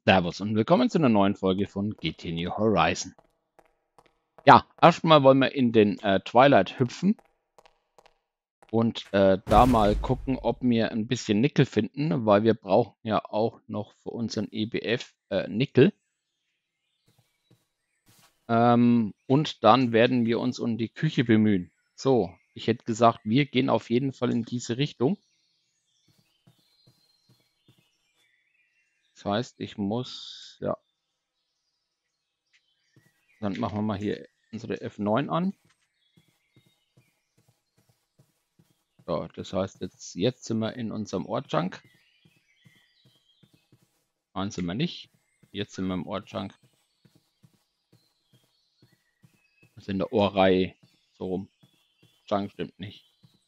Servus und willkommen zu einer neuen Folge von GT New Horizon. Ja, erstmal wollen wir in den Twilight hüpfen und da mal gucken, ob wir ein bisschen Nickel finden, weil wir brauchen ja auch noch für unseren EBF Nickel. Und dann werden wir uns um die Küche bemühen. So, ich hätte gesagt, wir gehen auf jeden Fall in diese Richtung. Das heißt, ich muss, ja, dann machen wir mal hier unsere F9 an. So, das heißt, jetzt sind wir in unserem Ortschank. Sind wir nicht. Jetzt sind wir im Ortschank. Das ist in der Ohrreihe. So rum. Chunk stimmt nicht.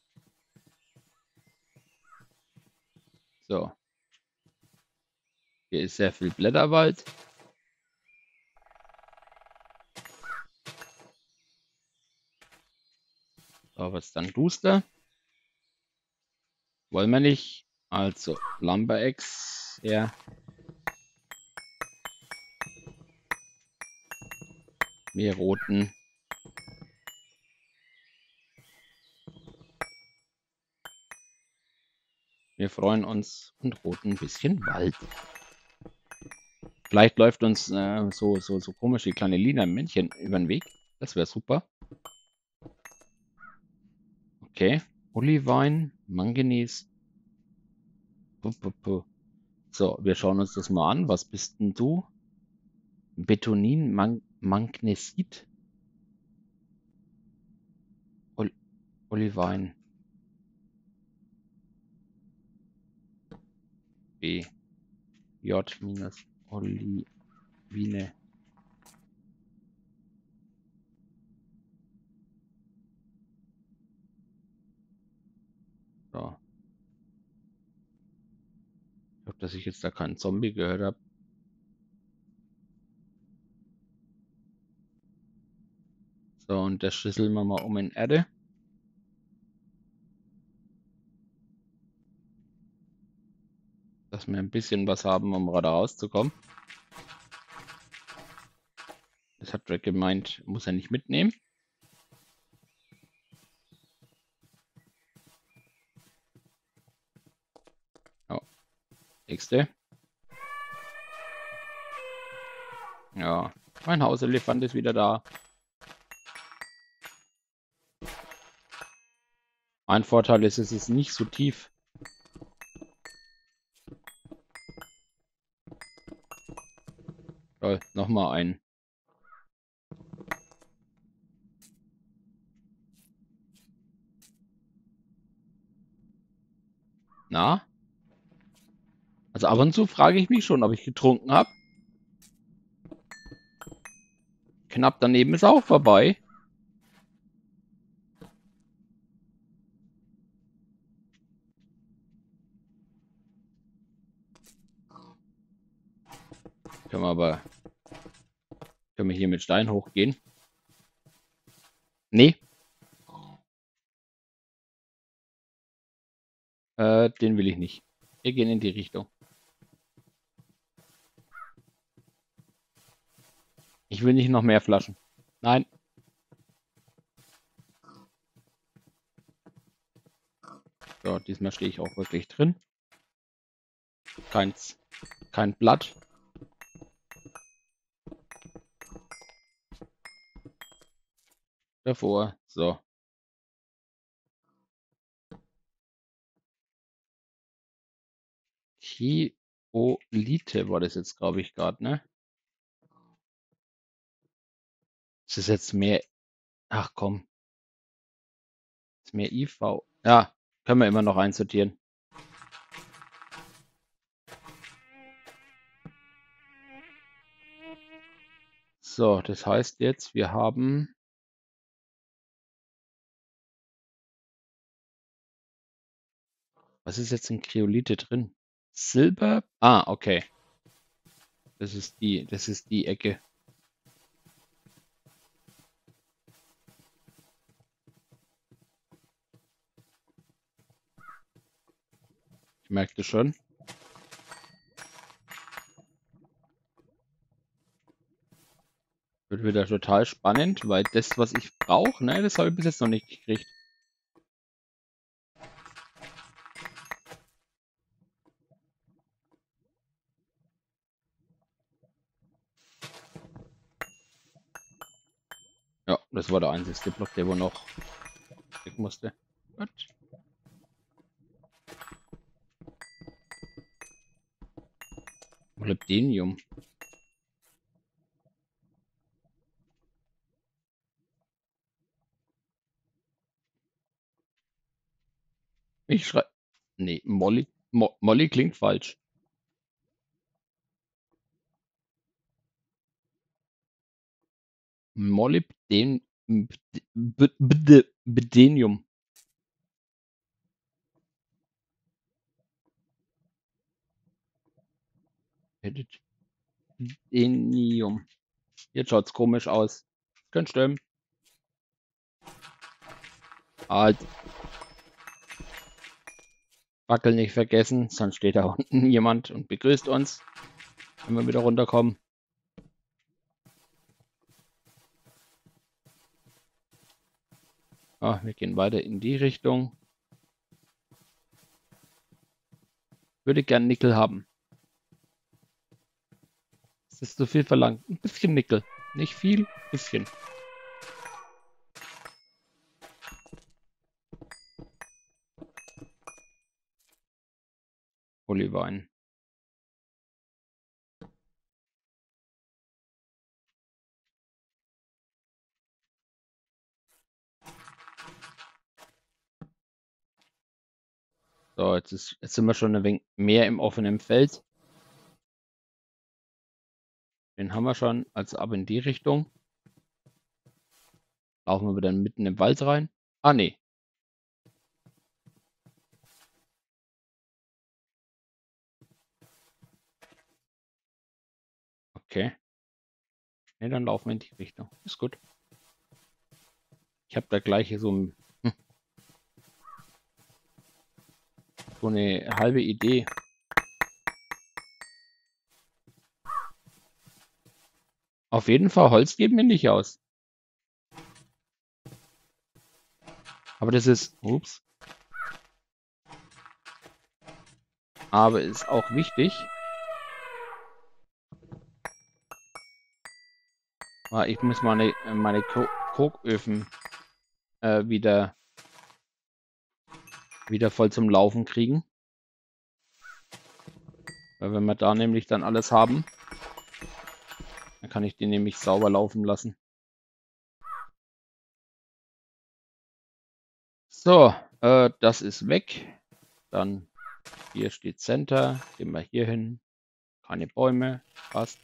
So. Hier ist sehr viel Blätterwald. So, was dann duster? Wollen wir nicht. Also, Lumberex her. Mehr roten. Wir freuen uns und roten ein bisschen Wald. Vielleicht läuft uns so komische kleine lila Männchen über den Weg. Das wäre super. Okay. Olivine, Manganese. So, wir schauen uns das mal an. Was bist denn du? Betonin, Magnesit, Olivine, B, J minus Olivine. So. Ich hoffe, dass ich jetzt da keinen Zombie gehört habe. So, und das schlüsseln wir mal um in Erde. Dass wir ein bisschen was haben, um gerade rauszukommen. Das hat Drake gemeint, muss er nicht mitnehmen. Oh, nächste. Ja, mein Hauselefant ist wieder da. Ein Vorteil ist, es ist nicht so tief. Toll, nochmal ein. Na? Also ab und zu frage ich mich schon, ob ich getrunken habe. Knapp daneben ist auch vorbei. Können wir hier mit Stein hochgehen? Nee. Den will ich nicht. Wir gehen in die Richtung. Ich will nicht noch mehr Flaschen. Nein. So, diesmal stehe ich auch wirklich drin. Kein Blatt. Davor. So. Thiolite war das jetzt, glaube ich, gerade, ne? Das ist jetzt mehr. Ach komm. Das ist mehr IV. Ja, können wir immer noch einsortieren. So, das heißt jetzt, wir haben. Was ist jetzt in Kreolite drin? Silber? Ah, okay. Das ist die Ecke. Ich merkte schon. Wird wieder total spannend, weil das, was ich brauche, ne, das habe ich bis jetzt noch nicht gekriegt. Ja, das war der einzige Block, der wohl noch weg musste. Gut. Molybdenium. Ich schreibe. Nee, Molly klingt falsch. Molybdenium. Molybdenium. Jetzt schaut's komisch aus. Könnte stimmen. Halt. Fackel nicht vergessen, sonst steht da unten jemand und begrüßt uns, wenn wir wieder runterkommen. Ah, wir gehen weiter in die Richtung. Würde gern Nickel haben. Das ist zu viel verlangt. Ein bisschen Nickel. Nicht viel, bisschen. Polywein. So, jetzt sind wir schon ein wenig mehr im offenen Feld. Den haben wir schon, also ab in die Richtung. Laufen wir wieder mitten im Wald rein. Ah, nee. Okay. Ne, dann laufen wir in die Richtung. Ist gut. Ich habe da gleich so eine halbe Idee. Auf jeden Fall, Holz geht mir nicht aus. Aber das ist, ups. Aber ist auch wichtig. Ich muss meine Koköfen wieder voll zum Laufen kriegen. Weil wenn wir da nämlich dann alles haben, dann kann ich die nämlich sauber laufen lassen. So, das ist weg. Dann hier steht Center. Gehen wir hier hin. Keine Bäume. Passt.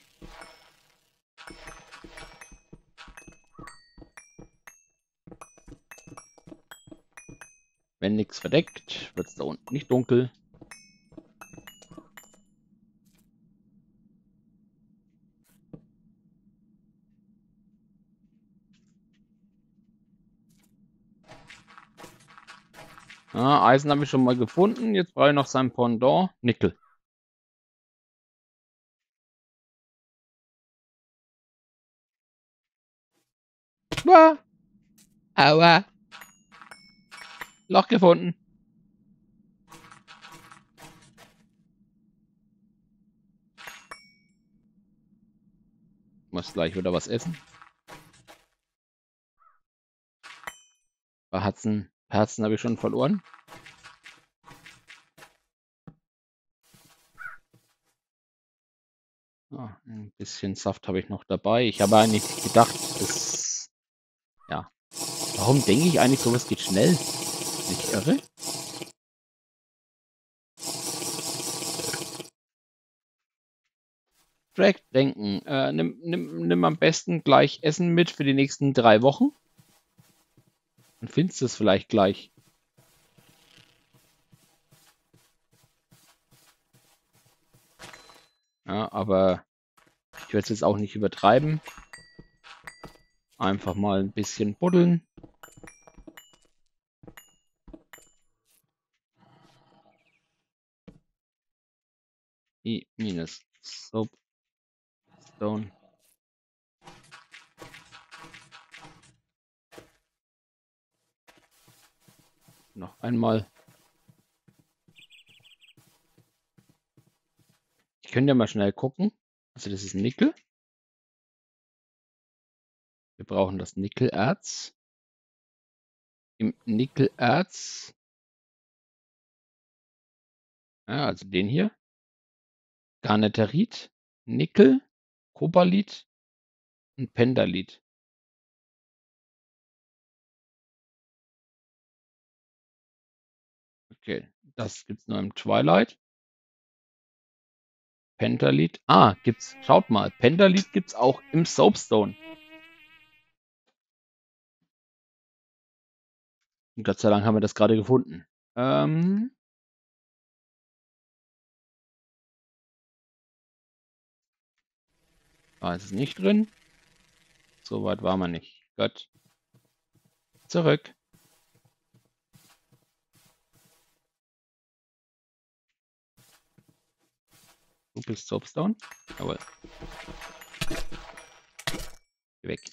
Wenn nichts verdeckt, wird es da unten nicht dunkel. Ja, Eisen habe ich schon mal gefunden. Jetzt brauche ich noch sein Pendant. Nickel. Uah. Aua. Loch gefunden. Muss gleich wieder was essen. Herzen habe ich schon verloren. Ah, ein bisschen Saft habe ich noch dabei. Ich habe eigentlich gedacht, ja. Warum denke ich eigentlich, sowas geht schnell? Nicht irre? Direkt denken. Nimm am besten gleich Essen mit für die nächsten 3 Wochen. Dann findest du es vielleicht gleich. Ja, aber ich werde es jetzt auch nicht übertreiben. Einfach mal ein bisschen buddeln. I minus Soapstone. noch einmal. Ich könnte ja mal schnell gucken. Also das ist Nickel. Wir brauchen das Nickelerz. Im Nickelerz, ja, also den hier, Garnetarit, Nickel, Kobalit und Pendalit. Okay, das gibt's nur im Twilight. Pentalit. Ah, gibt's, schaut mal, Pentalit gibt's auch im Soapstone. Und Gott sei Dank haben wir das gerade gefunden. Da ist es nicht drin. So weit war man nicht. Gut. Zurück. Du bist Soapstone. Jawohl. Geh weg.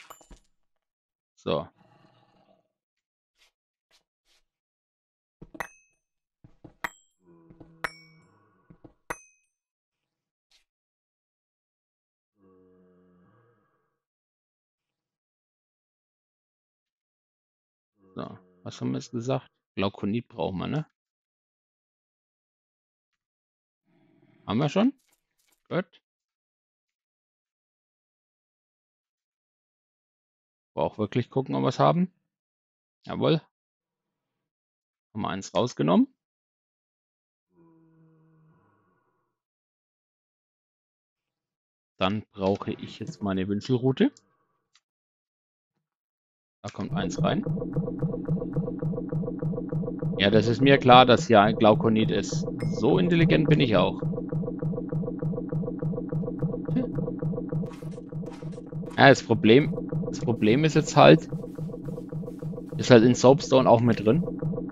So. So. Was haben wir jetzt gesagt? Glaukonit brauchen wir, ne? Haben wir schon? Gut. Auch wirklich gucken, ob wir es haben. Jawohl. Haben wir eins rausgenommen. Dann brauche ich jetzt meine Wünschelrute. Da kommt eins rein. Ja, das ist mir klar, dass hier ein Glaukonit ist. So intelligent bin ich auch. Ja, das Problem ist jetzt halt, ist halt in Soapstone auch mit drin.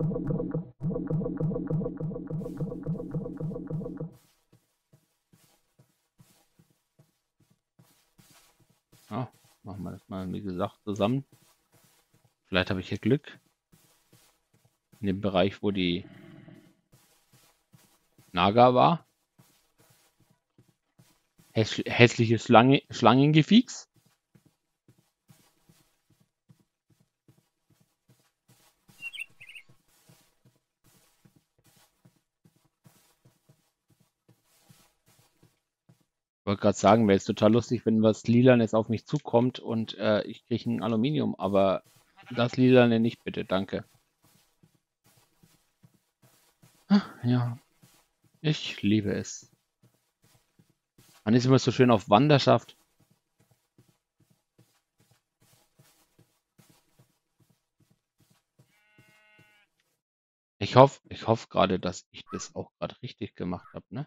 Ja, machen wir das mal, wie gesagt, zusammen. Vielleicht habe ich hier Glück. In dem Bereich, wo die Naga war. Hässliches Schlangengefieks. Ich wollte gerade sagen, wäre jetzt total lustig, wenn was Lilanes auf mich zukommt und ich kriege ein Aluminium, aber das Lilane nicht, bitte, danke. Ja, ich liebe es. Man ist immer so schön auf Wanderschaft. Ich hoffe gerade, dass ich das auch gerade richtig gemacht habe, ne?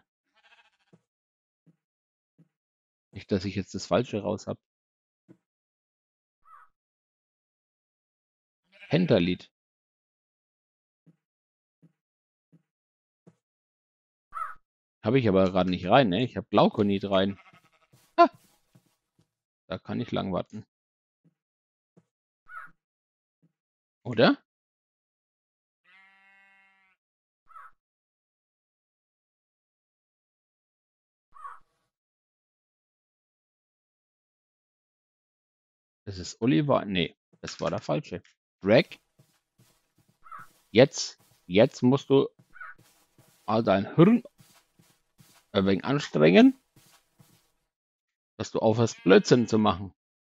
Nicht, dass ich jetzt das Falsche raus habe. Pentalit. Habe ich aber gerade nicht rein, ne? Ich habe Glaukonit rein. Ah, da kann ich lang warten. Oder? Das ist Oliver. Nee, das war der falsche. Drag. Jetzt musst du all dein Hirn ein wenig anstrengen, dass du aufhörst, Blödsinn zu machen.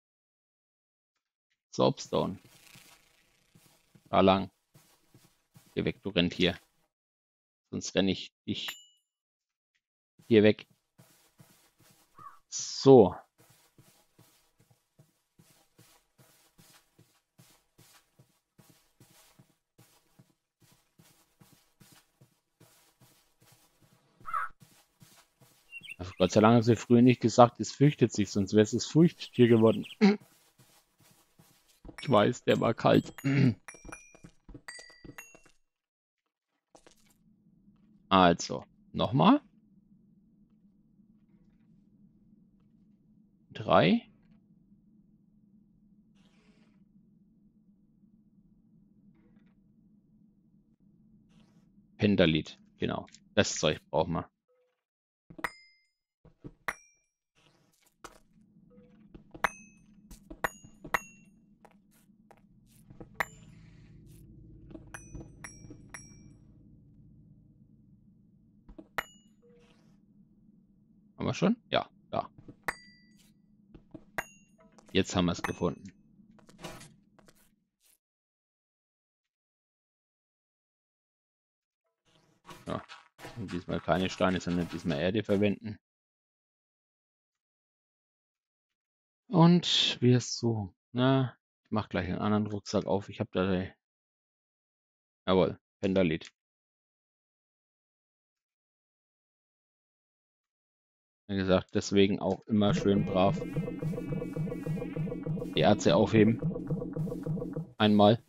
Soapstone. Da lang. Geh weg, du Rentier. Sonst renne ich dich hier weg. So. Also Gott sei Dank haben sie früher nicht gesagt, es fürchtet sich, sonst wäre es das Furchttier geworden. Ich weiß, der war kalt. Also, nochmal. 3. Pendalit. Genau. Das Zeug brauchen wir. Haben wir schon? Ja, da. Jetzt haben wir es gefunden. Ja. Und diesmal keine Steine, sondern diesmal Erde verwenden. Und wie es so. Na, ich mache gleich einen anderen Rucksack auf. Ich habe da. Jawohl, Pendalit. Wie gesagt, deswegen auch immer schön brav die Erze aufheben. Einmal.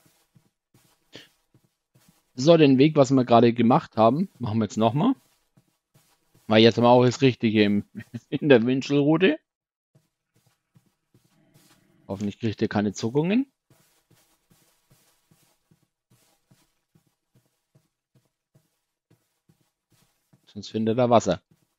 So, den Weg, was wir gerade gemacht haben, machen wir jetzt nochmal. Weil jetzt haben wir auch das Richtige in der Wünschelrute. Hoffentlich kriegt ihr keine Zuckungen. Sonst findet er Wasser.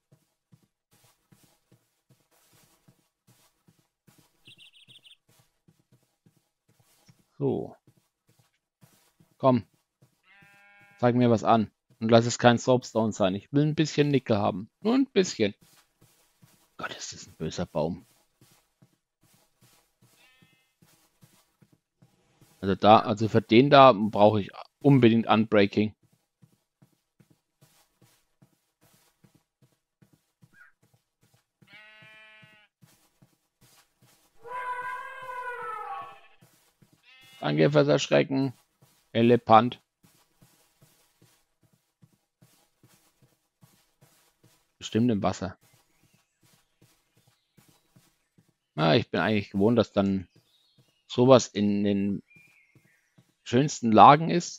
So. Komm. Zeig mir was an. Und lass es kein Soapstone sein. Ich will ein bisschen Nickel haben. Nur ein bisschen. Gott, ist das ein böser Baum. Also für den da brauche ich unbedingt Unbreaking. Danke fürs Erschrecken. Elefant. Bestimmt im Wasser. Ich bin eigentlich gewohnt, dass dann sowas in den schönsten Lagen ist.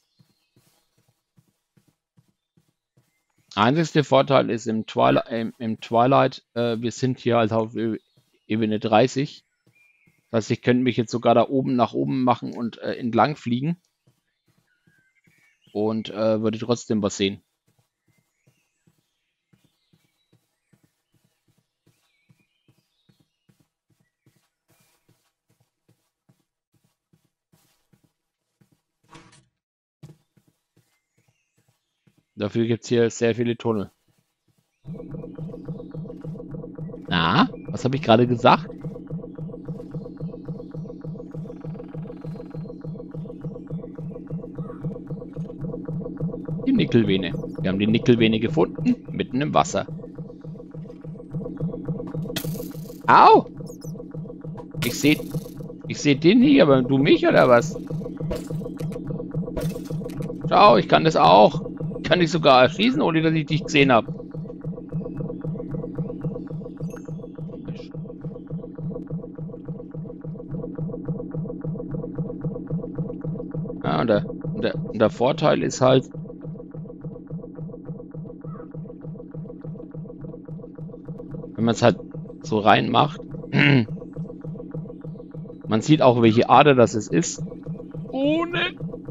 Einzigste Vorteil ist im Twilight, wir sind hier halt auf Ebene 30. Das heißt, ich könnte mich jetzt sogar da oben nach oben machen und entlang fliegen. Und würde trotzdem was sehen. Dafür gibt es hier sehr viele Tunnel. Na, was habe ich gerade gesagt? Die Nickelvene. Wir haben die Nickelvene gefunden, mitten im Wasser. Au! Ich seh den hier, aber du mich oder was? Schau, ich kann das auch. Ich kann dich sogar erschießen, ohne dass ich dich gesehen habe. Ja, und der Vorteil ist halt, wenn man es halt so reinmacht, man sieht auch, welche Ader das es ist. Ohne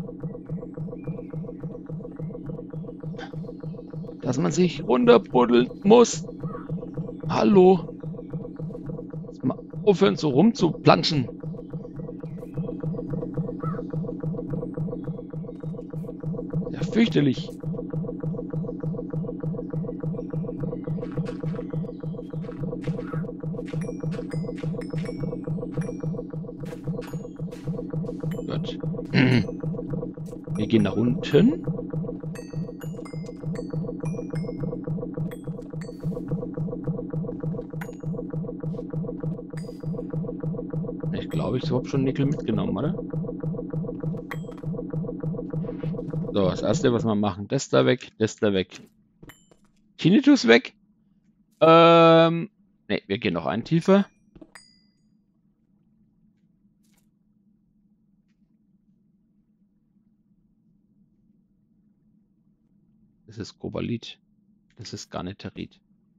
dass man sich runterbuddeln muss. Hallo. Mal aufhören, so rumzuplanschen. Ja, fürchterlich. Gut. Wir gehen nach unten. Ich glaube, ich habe schon Nickel mitgenommen, oder? So, das erste, was wir machen, das da weg, das da weg. Tinnitus weg. Ne, wir gehen noch einen tiefer. Das ist Kobalit. Das ist Garniterit.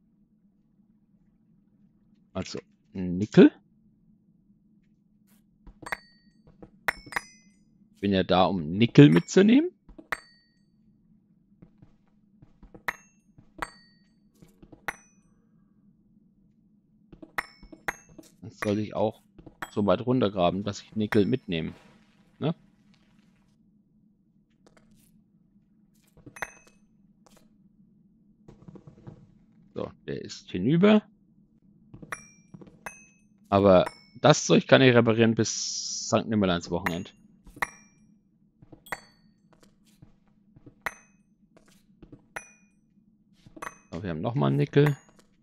Also Nickel. Ich bin ja da, um Nickel mitzunehmen. Dann soll ich auch so weit runtergraben, dass ich Nickel mitnehme. Ne? So, der ist hinüber. Aber das Zeug kann ich reparieren bis St. Nimmerleins Wochenende. So, wir haben nochmal Nickel.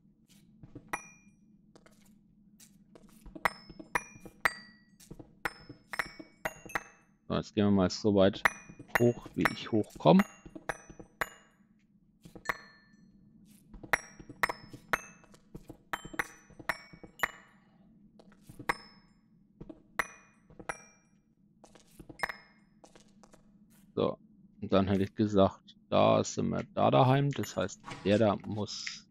So, jetzt gehen wir mal so weit hoch, wie ich hochkomme. So, und dann hätte ich gesagt, da sind wir da daheim. Das heißt, der da muss...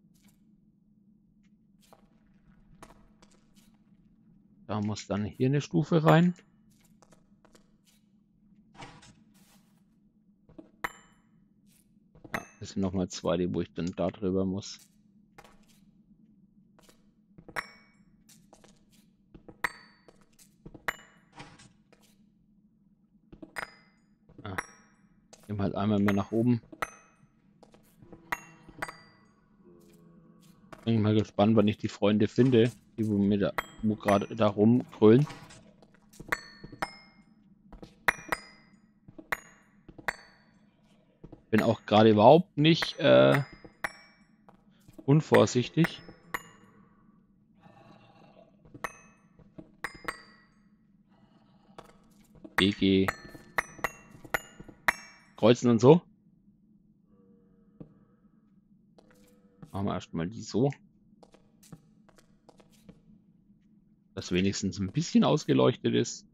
Da muss dann hier eine Stufe rein. Ja, das sind nochmal zwei, die wo ich dann da drüber muss. Ja, gehen wir halt einmal mehr nach oben. Bin mal gespannt, wann ich die Freunde finde, die wo mir da, wo gerade da rumgrölen. Bin auch gerade überhaupt nicht unvorsichtig. GG. Kreuzen und so. Machen wir erstmal die so. Dass wenigstens ein bisschen ausgeleuchtet ist.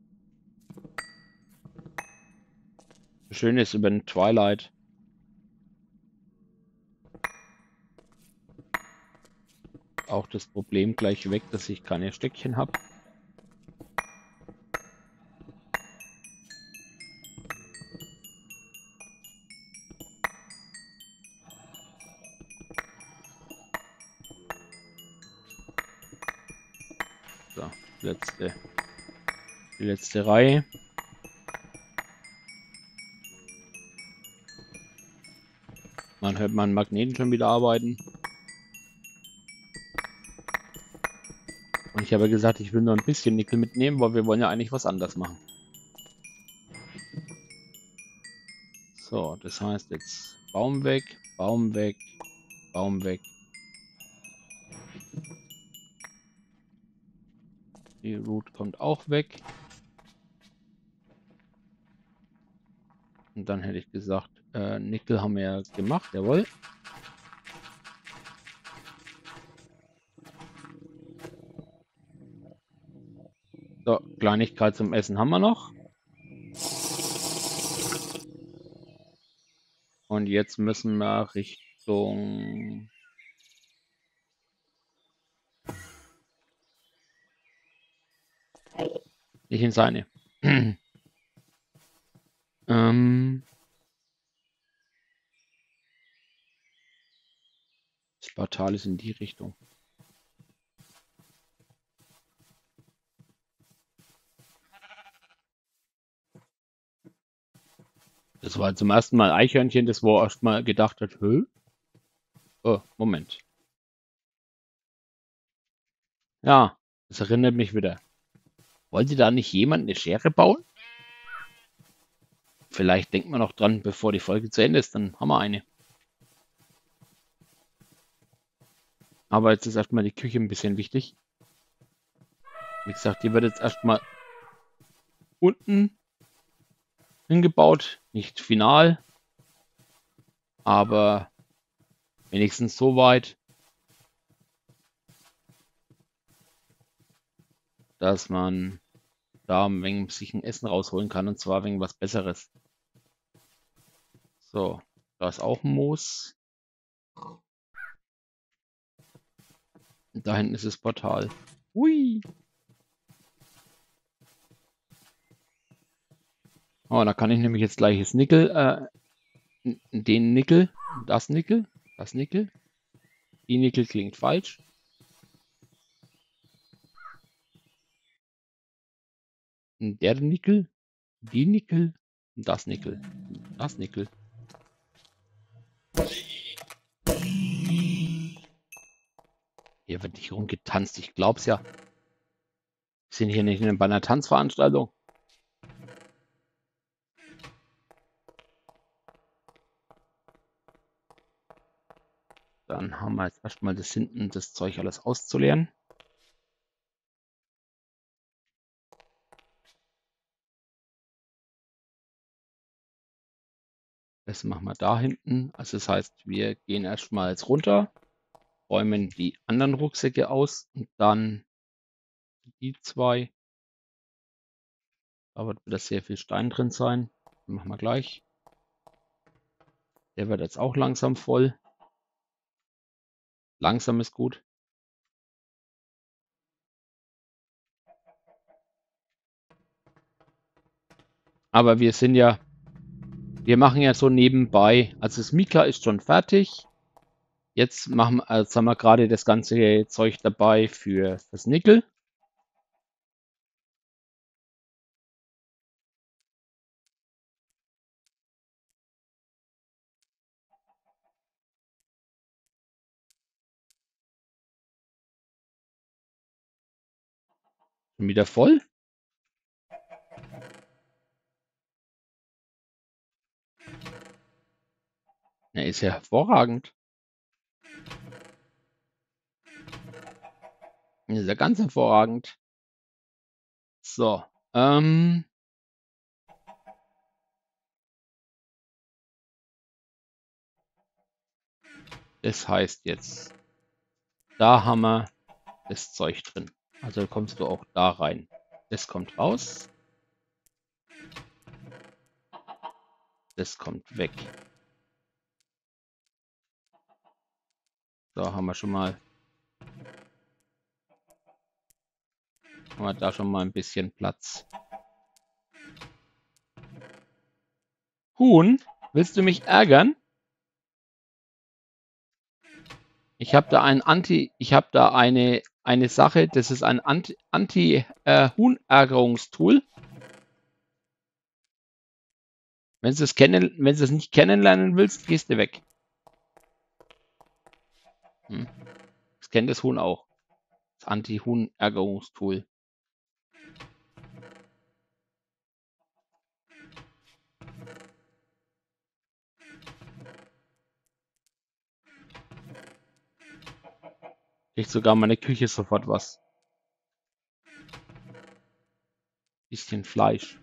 Schön ist über den Twilight. Auch das Problem gleich weg, dass ich keine Stöckchen habe. So, die letzte Reihe. Man hört meinen Magneten schon wieder arbeiten. Und ich habe gesagt, ich will nur ein bisschen Nickel mitnehmen, weil wir wollen ja eigentlich was anderes machen. So, das heißt jetzt Baum weg, Baum weg, Baum weg. Die Root kommt auch weg. Und dann hätte ich gesagt, Nickel haben wir ja gemacht, jawohl. So, Kleinigkeit zum Essen haben wir noch. Und jetzt müssen wir Richtung... Nicht in seine. Das Portal ist in die Richtung. Das war zum ersten Mal Eichhörnchen, das wo erst mal gedacht hat, hö? Oh, Moment. Ja, das erinnert mich wieder. Wollte da nicht jemand eine Schere bauen? Vielleicht denkt man noch dran, bevor die Folge zu Ende ist, dann haben wir eine. Aber jetzt ist erstmal die Küche ein bisschen wichtig. Wie gesagt, die wird jetzt erstmal unten hingebaut. Nicht final, aber wenigstens so weit, dass man da ein wenig sich ein Essen rausholen kann, und zwar wegen was Besseres. So, da ist auch ein Moos. Und da hinten ist das Portal. Hui! Oh, da kann ich nämlich jetzt gleich das Nickel, den Nickel, das Nickel, das Nickel. Die Nickel klingt falsch. Der Nickel, die Nickel, das Nickel, das Nickel. Hier wird nicht rumgetanzt, ich glaub's ja. Wir sind hier nicht bei einer Tanzveranstaltung. Dann haben wir jetzt erstmal das hinten, das Zeug alles auszuleeren. Das machen wir da hinten. Also das heißt, wir gehen erstmal jetzt runter, räumen die anderen Rucksäcke aus und dann die zwei. Da wird wieder sehr viel Stein drin sein. Den machen wir gleich. Der wird jetzt auch langsam voll. Langsam ist gut. Aber wir machen ja so nebenbei. Also das Mikla ist schon fertig. Jetzt haben wir gerade das ganze Zeug dabei für das Nickel. Schon wieder voll. Ja, ist ja hervorragend. Ist ja ganz hervorragend. So. Das heißt jetzt, da haben wir das Zeug drin. Also kommst du auch da rein. Das kommt raus. Das kommt weg. So, haben wir da schon mal ein bisschen Platz. Huhn, willst du mich ärgern? Ich habe da eine Sache, das ist ein Anti-Huhn-Ärgerungstool. Wenn du es nicht kennenlernen willst, gehst du weg. Das kennt das Huhn auch. Das Anti-Huhn-Ärgerungstool. Kriegt sogar meine Küche sofort was. Bisschen Fleisch.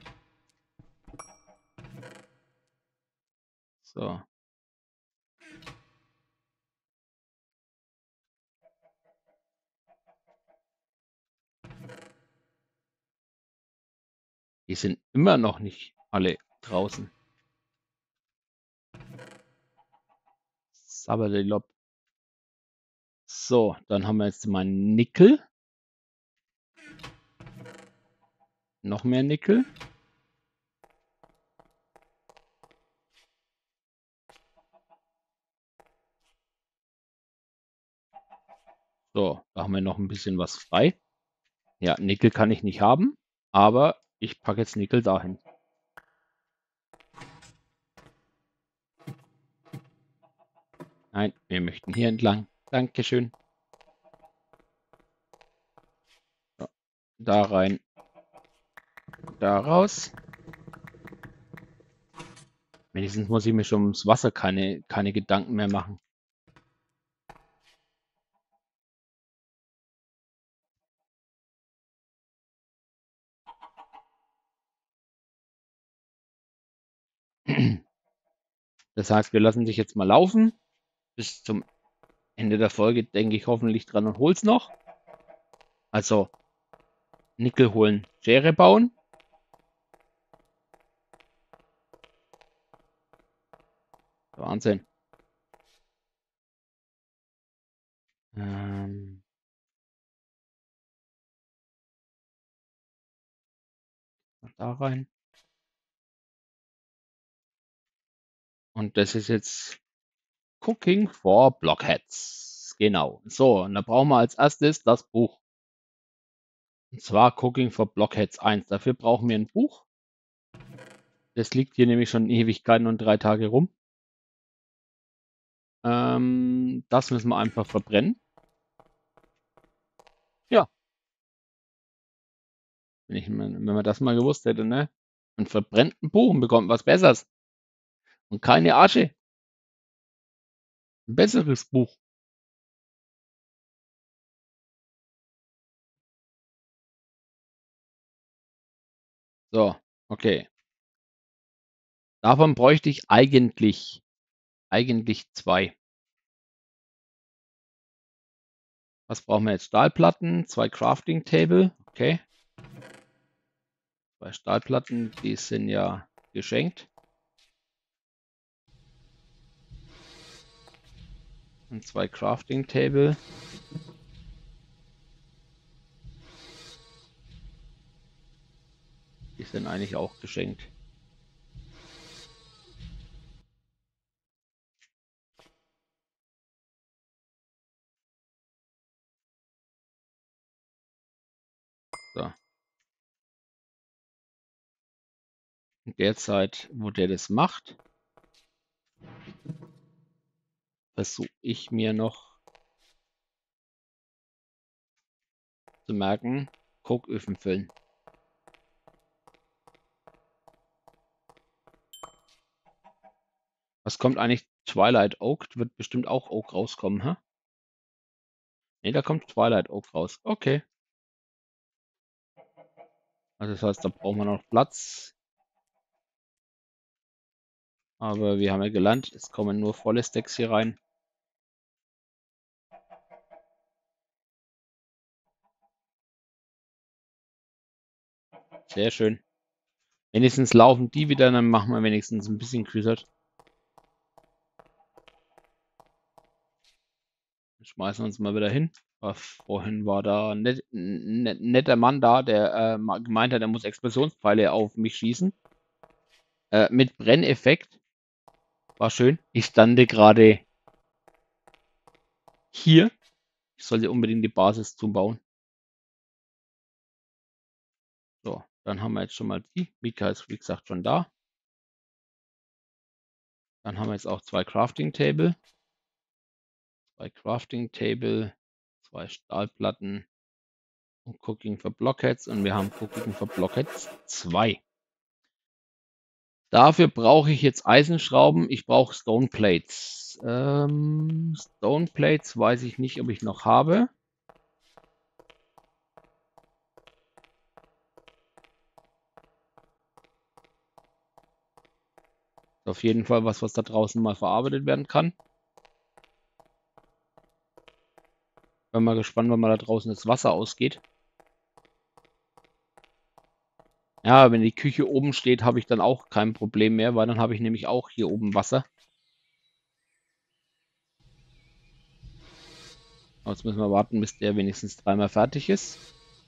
So. Die sind immer noch nicht alle draußen. Sabberdelob. So, dann haben wir jetzt mal Nickel. Noch mehr Nickel. So, da haben wir noch ein bisschen was frei. Ja, Nickel kann ich nicht haben, aber ich packe jetzt Nickel dahin. Nein, wir möchten hier entlang. Dankeschön. So, da rein. Da raus. Wenigstens muss ich mir schon ums Wasser keine Gedanken mehr machen. Das heißt, wir lassen dich jetzt mal laufen. Bis zum Ende der Folge denke ich hoffentlich dran und hol's noch. Also Nickel holen, Schere bauen. Wahnsinn. Da rein. Und das ist jetzt Cooking for Blockheads. Genau. So, und da brauchen wir als erstes das Buch. Und zwar Cooking for Blockheads 1. Dafür brauchen wir ein Buch. Das liegt hier nämlich schon Ewigkeiten und 3 Tage rum. Das müssen wir einfach verbrennen. Ja. Wenn man das mal gewusst hätte, ne? Man verbrennt ein Buch und bekommt was Besseres. Und keine Asche. Ein besseres Buch. So, okay. Davon bräuchte ich eigentlich 2. Was brauchen wir jetzt? Stahlplatten, 2 Crafting Table. Okay. 2 Stahlplatten, die sind ja geschenkt. Und 2 Crafting Table. Die sind eigentlich auch geschenkt. So. In der Zeit, wo der das macht, versuche ich mir noch zu merken, Koköfen füllen. Was kommt eigentlich? Twilight Oak? Wird bestimmt auch Oak rauskommen, hä? Ne, da kommt Twilight Oak raus. Okay. Also das heißt, da brauchen wir noch Platz. Aber wir haben ja gelernt, es kommen nur volle Stacks hier rein. Sehr schön. Wenigstens laufen die wieder, dann machen wir wenigstens ein bisschen Crusade. Schmeißen wir uns mal wieder hin. Vorhin war da ein netter Mann da, der gemeint hat, er muss Explosionspfeile auf mich schießen. Mit Brenneffekt. War schön. Ich stande gerade hier. Ich sollte unbedingt die Basis zubauen. So, dann haben wir jetzt schon mal die. Mika ist wie gesagt schon da. Dann haben wir jetzt auch 2 Crafting Table. 2 Crafting Table. 2 Stahlplatten. Und Cooking for Blockheads. Und wir haben Cooking for Blockheads 2. Dafür brauche ich jetzt Eisenschrauben. Ich brauche Stone Plates. Stone Plates weiß ich nicht, ob ich noch habe. Auf jeden Fall was da draußen mal verarbeitet werden kann. Bin mal gespannt, wann mal da draußen das Wasser ausgeht. Ja, wenn die Küche oben steht, habe ich dann auch kein Problem mehr, weil dann habe ich nämlich auch hier oben Wasser. Jetzt müssen wir warten, bis der wenigstens 3-mal fertig ist.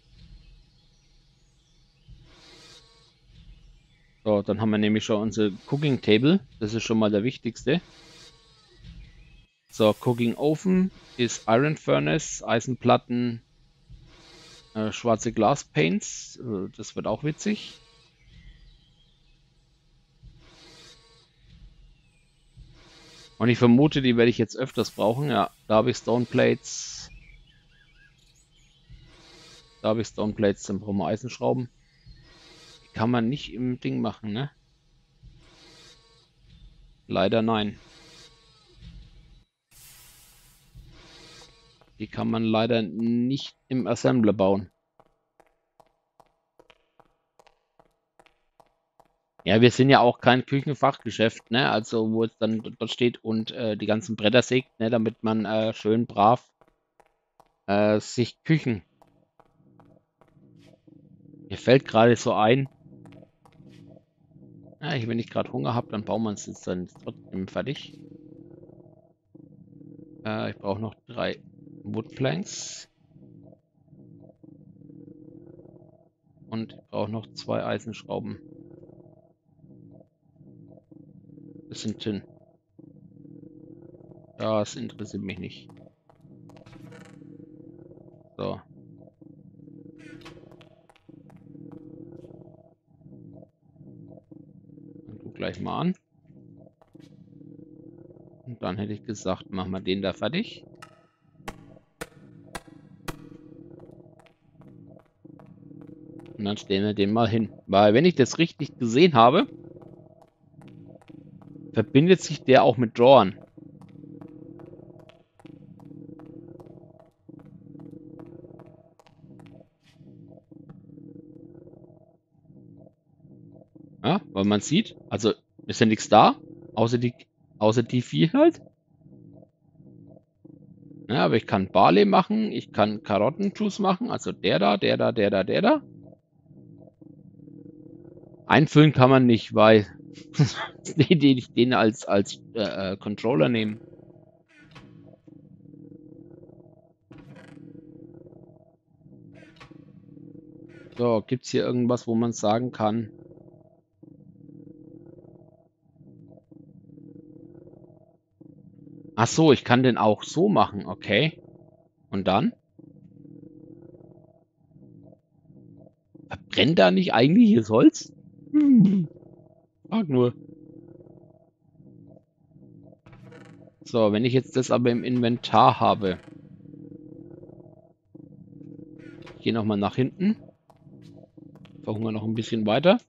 So, dann haben wir nämlich schon unser Cooking Table. Das ist schon mal der wichtigste. So, Cooking Ofen ist Iron Furnace, Eisenplatten, schwarze Glas Paints. Das wird auch witzig. Und ich vermute, die werde ich jetzt öfters brauchen. Ja, da habe ich Stone Plates. Da habe ich Stone Plates, dann brauchen wir Eisenschrauben. Die kann man nicht im Ding machen, ne? Leider nein. Die kann man leider nicht im Assembler bauen. Ja, wir sind ja auch kein Küchenfachgeschäft, ne? Also wo es dann dort steht und die ganzen Bretter sägt, ne? Damit man schön brav sich Küchen. Mir fällt gerade so ein, ja, wenn ich gerade Hunger habe, dann bauen wir uns jetzt dann trotzdem fertig. Ich brauche noch 3 Woodplanks. Und ich brauche noch 2 Eisenschrauben. Das sind Tin. Das interessiert mich nicht. So. gleich mal an. Und dann hätte ich gesagt, machen wir den da fertig. Und dann stellen wir den mal hin. Weil wenn ich das richtig gesehen habe, verbindet sich der auch mit Drawern. Ja, weil man sieht, also ist ja nichts da, außer die vier halt. Ja, aber ich kann Barley machen, ich kann Karottenjuice machen, also der da, der da, der da, der da. Einfüllen kann man nicht, weil ich den als Controller nehmen. So, gibt es hier irgendwas, wo man sagen kann? Ach so, ich kann den auch so machen, okay. Und dann? Verbrennt da nicht eigentlich das Holz? Frag nur. So, wenn ich jetzt das aber im Inventar habe. Ich gehe nochmal nach hinten. Verhungern noch ein bisschen weiter.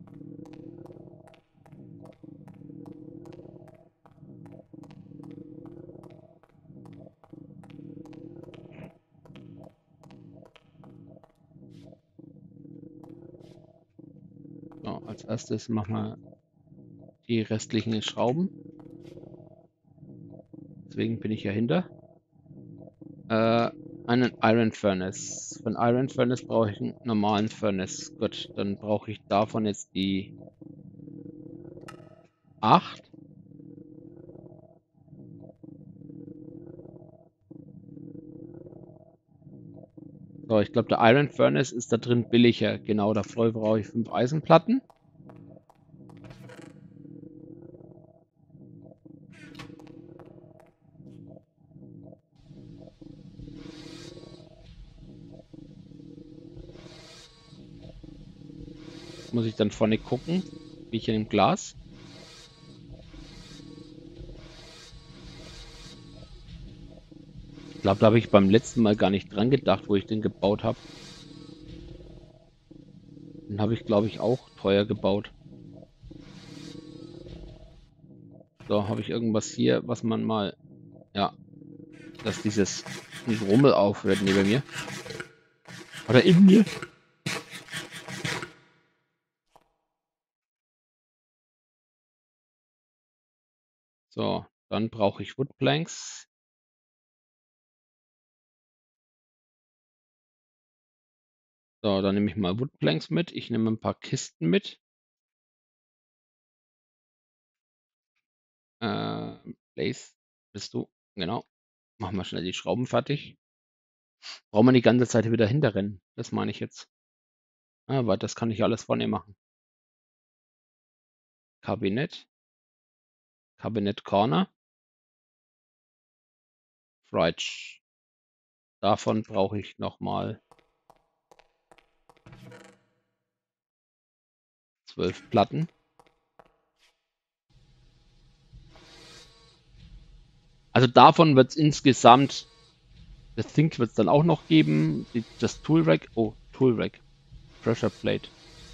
So, als erstes machen wir die restlichen Schrauben. Deswegen bin ich ja hinter. Einen Iron Furnace. Für einen Iron Furnace brauche ich einen normalen Furnace. Gut, dann brauche ich davon jetzt die 8. So, ich glaube, der Iron Furnace ist da drin billiger. Genau, dafür brauche ich 5 Eisenplatten. Muss ich dann vorne gucken, wie ich in dem Glas. Ich glaube, da habe ich beim letzten Mal gar nicht dran gedacht, wo ich den gebaut habe. Den habe ich, glaube ich, auch teuer gebaut. So, habe ich irgendwas hier, was man mal... Ja, dass dieses Rummel aufhört neben mir. Oder in mir. So, dann brauche ich Woodplanks. So, dann nehme ich mal Woodplanks mit. Ich nehme ein paar Kisten mit. Blaze, bist du? Genau. Machen wir schnell die Schrauben fertig. Brauchen wir die ganze Zeit wieder hinterrennen. Das meine ich jetzt. Aber das kann ich alles vorne machen. Kabinett. Kabinett Corner. Fridge. Davon brauche ich nochmal 12 Platten. Also davon wird es insgesamt, das Think wird es dann auch noch geben. Das Tool Rack. Oh, Tool Rack. Pressure Plate.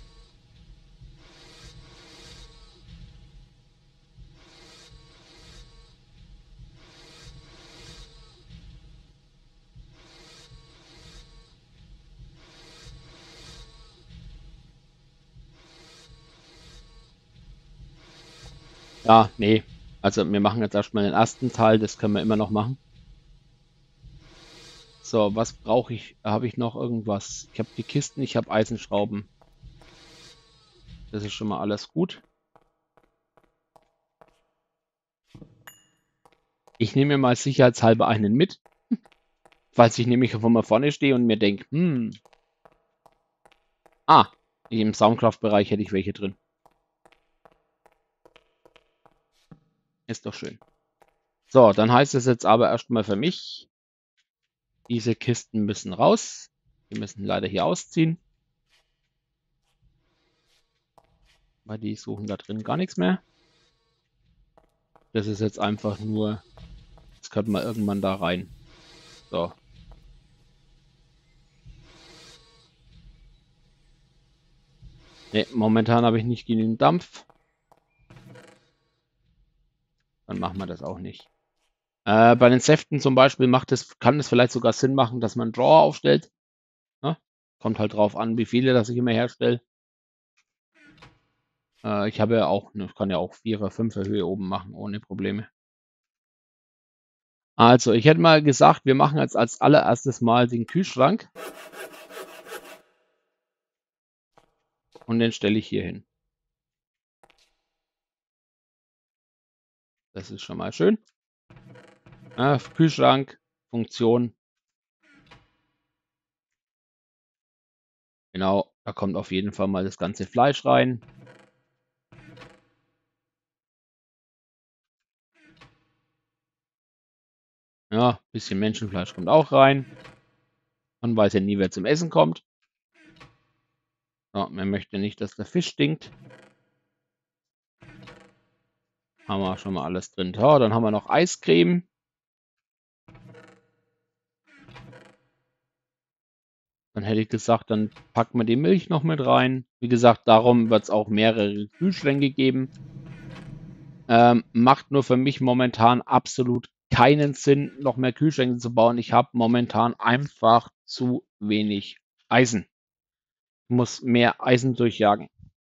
Ja, nee. Also wir machen jetzt erstmal den ersten Teil, das können wir immer noch machen. So, was brauche ich? Habe ich noch irgendwas? Ich habe die Kisten, ich habe Eisenschrauben. Das ist schon mal alles gut. Ich nehme mir mal sicherheitshalber einen mit, falls ich nämlich von mal vorne stehe und mir denke, im Soundcraft-Bereich hätte ich welche drin. Ist doch schön. So, dann heißt es jetzt aber erstmal für mich, diese Kisten müssen raus. Die müssen leider hier ausziehen. weil die suchen da drin gar nichts mehr. Das ist jetzt einfach nur, das könnte man irgendwann da rein. So. Ne, momentan habe ich nicht genügend Dampf. Dann machen wir das auch nicht. Bei den Säften zum Beispiel kann es vielleicht sogar Sinn machen, dass man einen Drawer aufstellt. Ne? Kommt halt drauf an, wie viele das ich immer herstelle. Ich habe ja auch, ich kann ja auch 4er, 5er Höhe oben machen, ohne Probleme. Also, ich hätte mal gesagt, wir machen jetzt als allererstes mal den Kühlschrank. Und den stelle ich hier hin. Das ist schon mal schön. Kühlschrank, Funktion. Genau, da kommt auf jeden Fall mal das ganze Fleisch rein. Ja, bisschen Menschenfleisch kommt auch rein. Man weiß ja nie, wer zum Essen kommt. So, man möchte nicht, dass der Fisch stinkt. Haben wir schon mal alles drin. So, dann haben wir noch Eiscreme. Dann hätte ich gesagt, dann packen wir die Milch noch mit rein. Wie gesagt, darum wird es auch mehrere Kühlschränke geben. Macht nur für mich momentan absolut keinen Sinn, noch mehr Kühlschränke zu bauen. Ich habe momentan einfach zu wenig Eisen. Ich muss mehr Eisen durchjagen.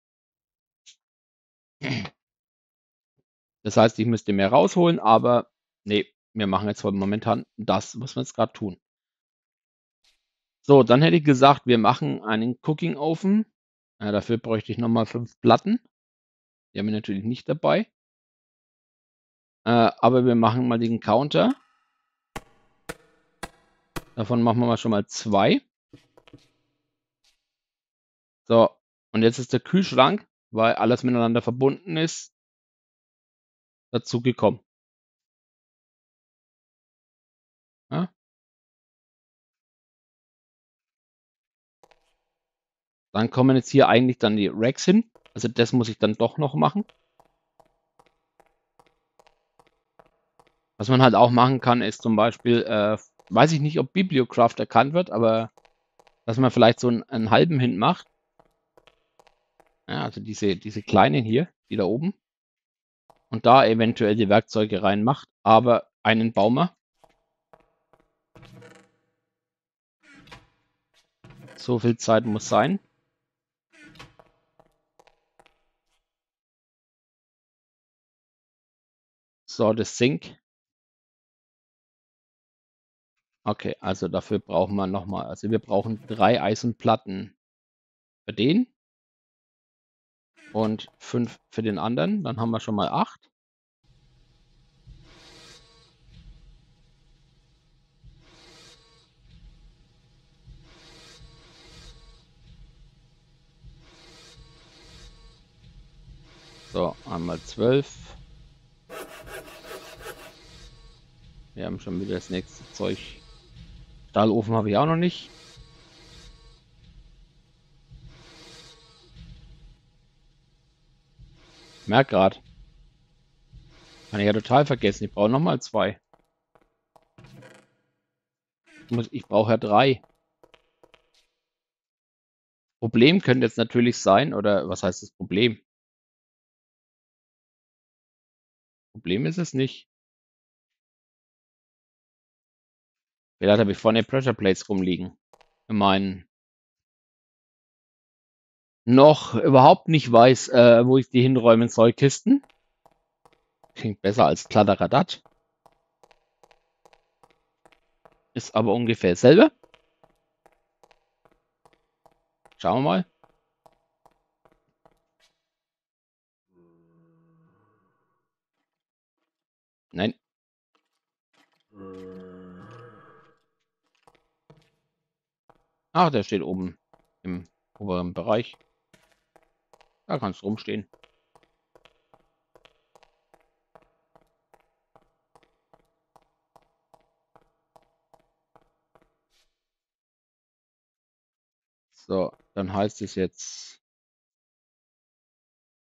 Das heißt, ich müsste mehr rausholen, aber nee, wir machen jetzt momentan das, was wir jetzt gerade tun. So, dann hätte ich gesagt, wir machen einen Cooking Ofen. Dafür bräuchte ich nochmal 5 Platten. Die haben wir natürlich nicht dabei. Aber wir machen mal den Counter. Davon machen wir mal schon mal 2. So, und jetzt ist der Kühlschrank, weil alles miteinander verbunden ist, dazu gekommen. Ja? Dann kommen jetzt hier eigentlich dann die Racks hin. Also das muss ich dann doch noch machen. Was man halt auch machen kann, ist zum Beispiel, weiß ich nicht, ob Bibliocraft erkannt wird, aber dass man vielleicht so einen halben hin macht. Ja, also diese kleinen hier, die da oben. Und da eventuell die Werkzeuge reinmacht, aber einen Baumer. So viel Zeit muss sein. So, das Sink. Okay, also dafür brauchen wir nochmal, also wir brauchen 3 Eisenplatten für den und 5 für den anderen. Dann haben wir schon mal 8. So, einmal 12. Wir haben schon wieder das nächste Zeug. Stahlofen habe ich auch noch nicht. Merk grad. Kann ich ja total vergessen. Ich brauche nochmal 2. Ich brauche ja 3. Problem könnte jetzt natürlich sein, oder was heißt das Problem? Problem ist es nicht. Vielleicht habe ich vorne Pressure Plates rumliegen. In meinen noch überhaupt nicht weiß, wo ich die hinräumen soll, Kisten. Klingt besser als Kladderadat. Ist aber ungefähr dasselbe. Schauen wir mal. Nein. Ach, der steht oben im oberen Bereich. Da kann es rumstehen. So, dann heißt es jetzt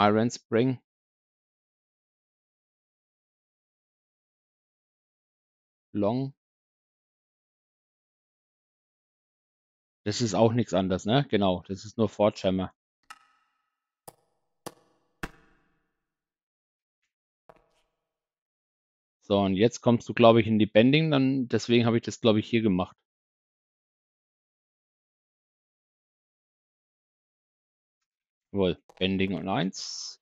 Iron Spring. Long. Das ist auch nichts anderes, ne? Genau, das ist nur Forge Hammer. So, und jetzt kommst du, glaube ich, in die Bending, dann deswegen habe ich das, glaube ich, hier gemacht. Jawohl, Bending und 1.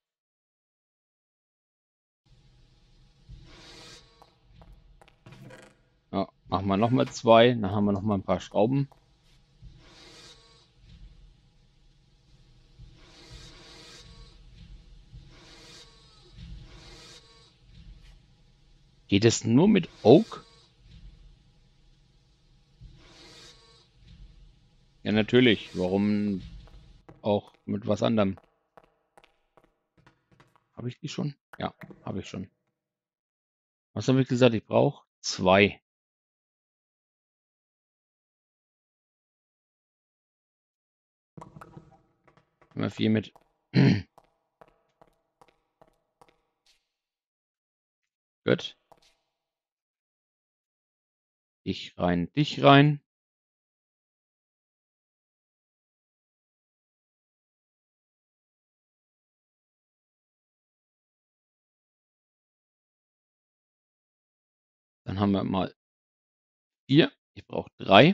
Ja, machen wir nochmal 2, dann haben wir nochmal ein paar Schrauben. Geht es nur mit Oak? Ja, natürlich. Warum auch mit was anderem? Habe ich die schon? Ja, habe ich schon. Was habe ich gesagt? Ich brauche 2. Immer 4 mit. Gut. Dich rein, dich rein. Dann haben wir mal 4. Ich brauche 3.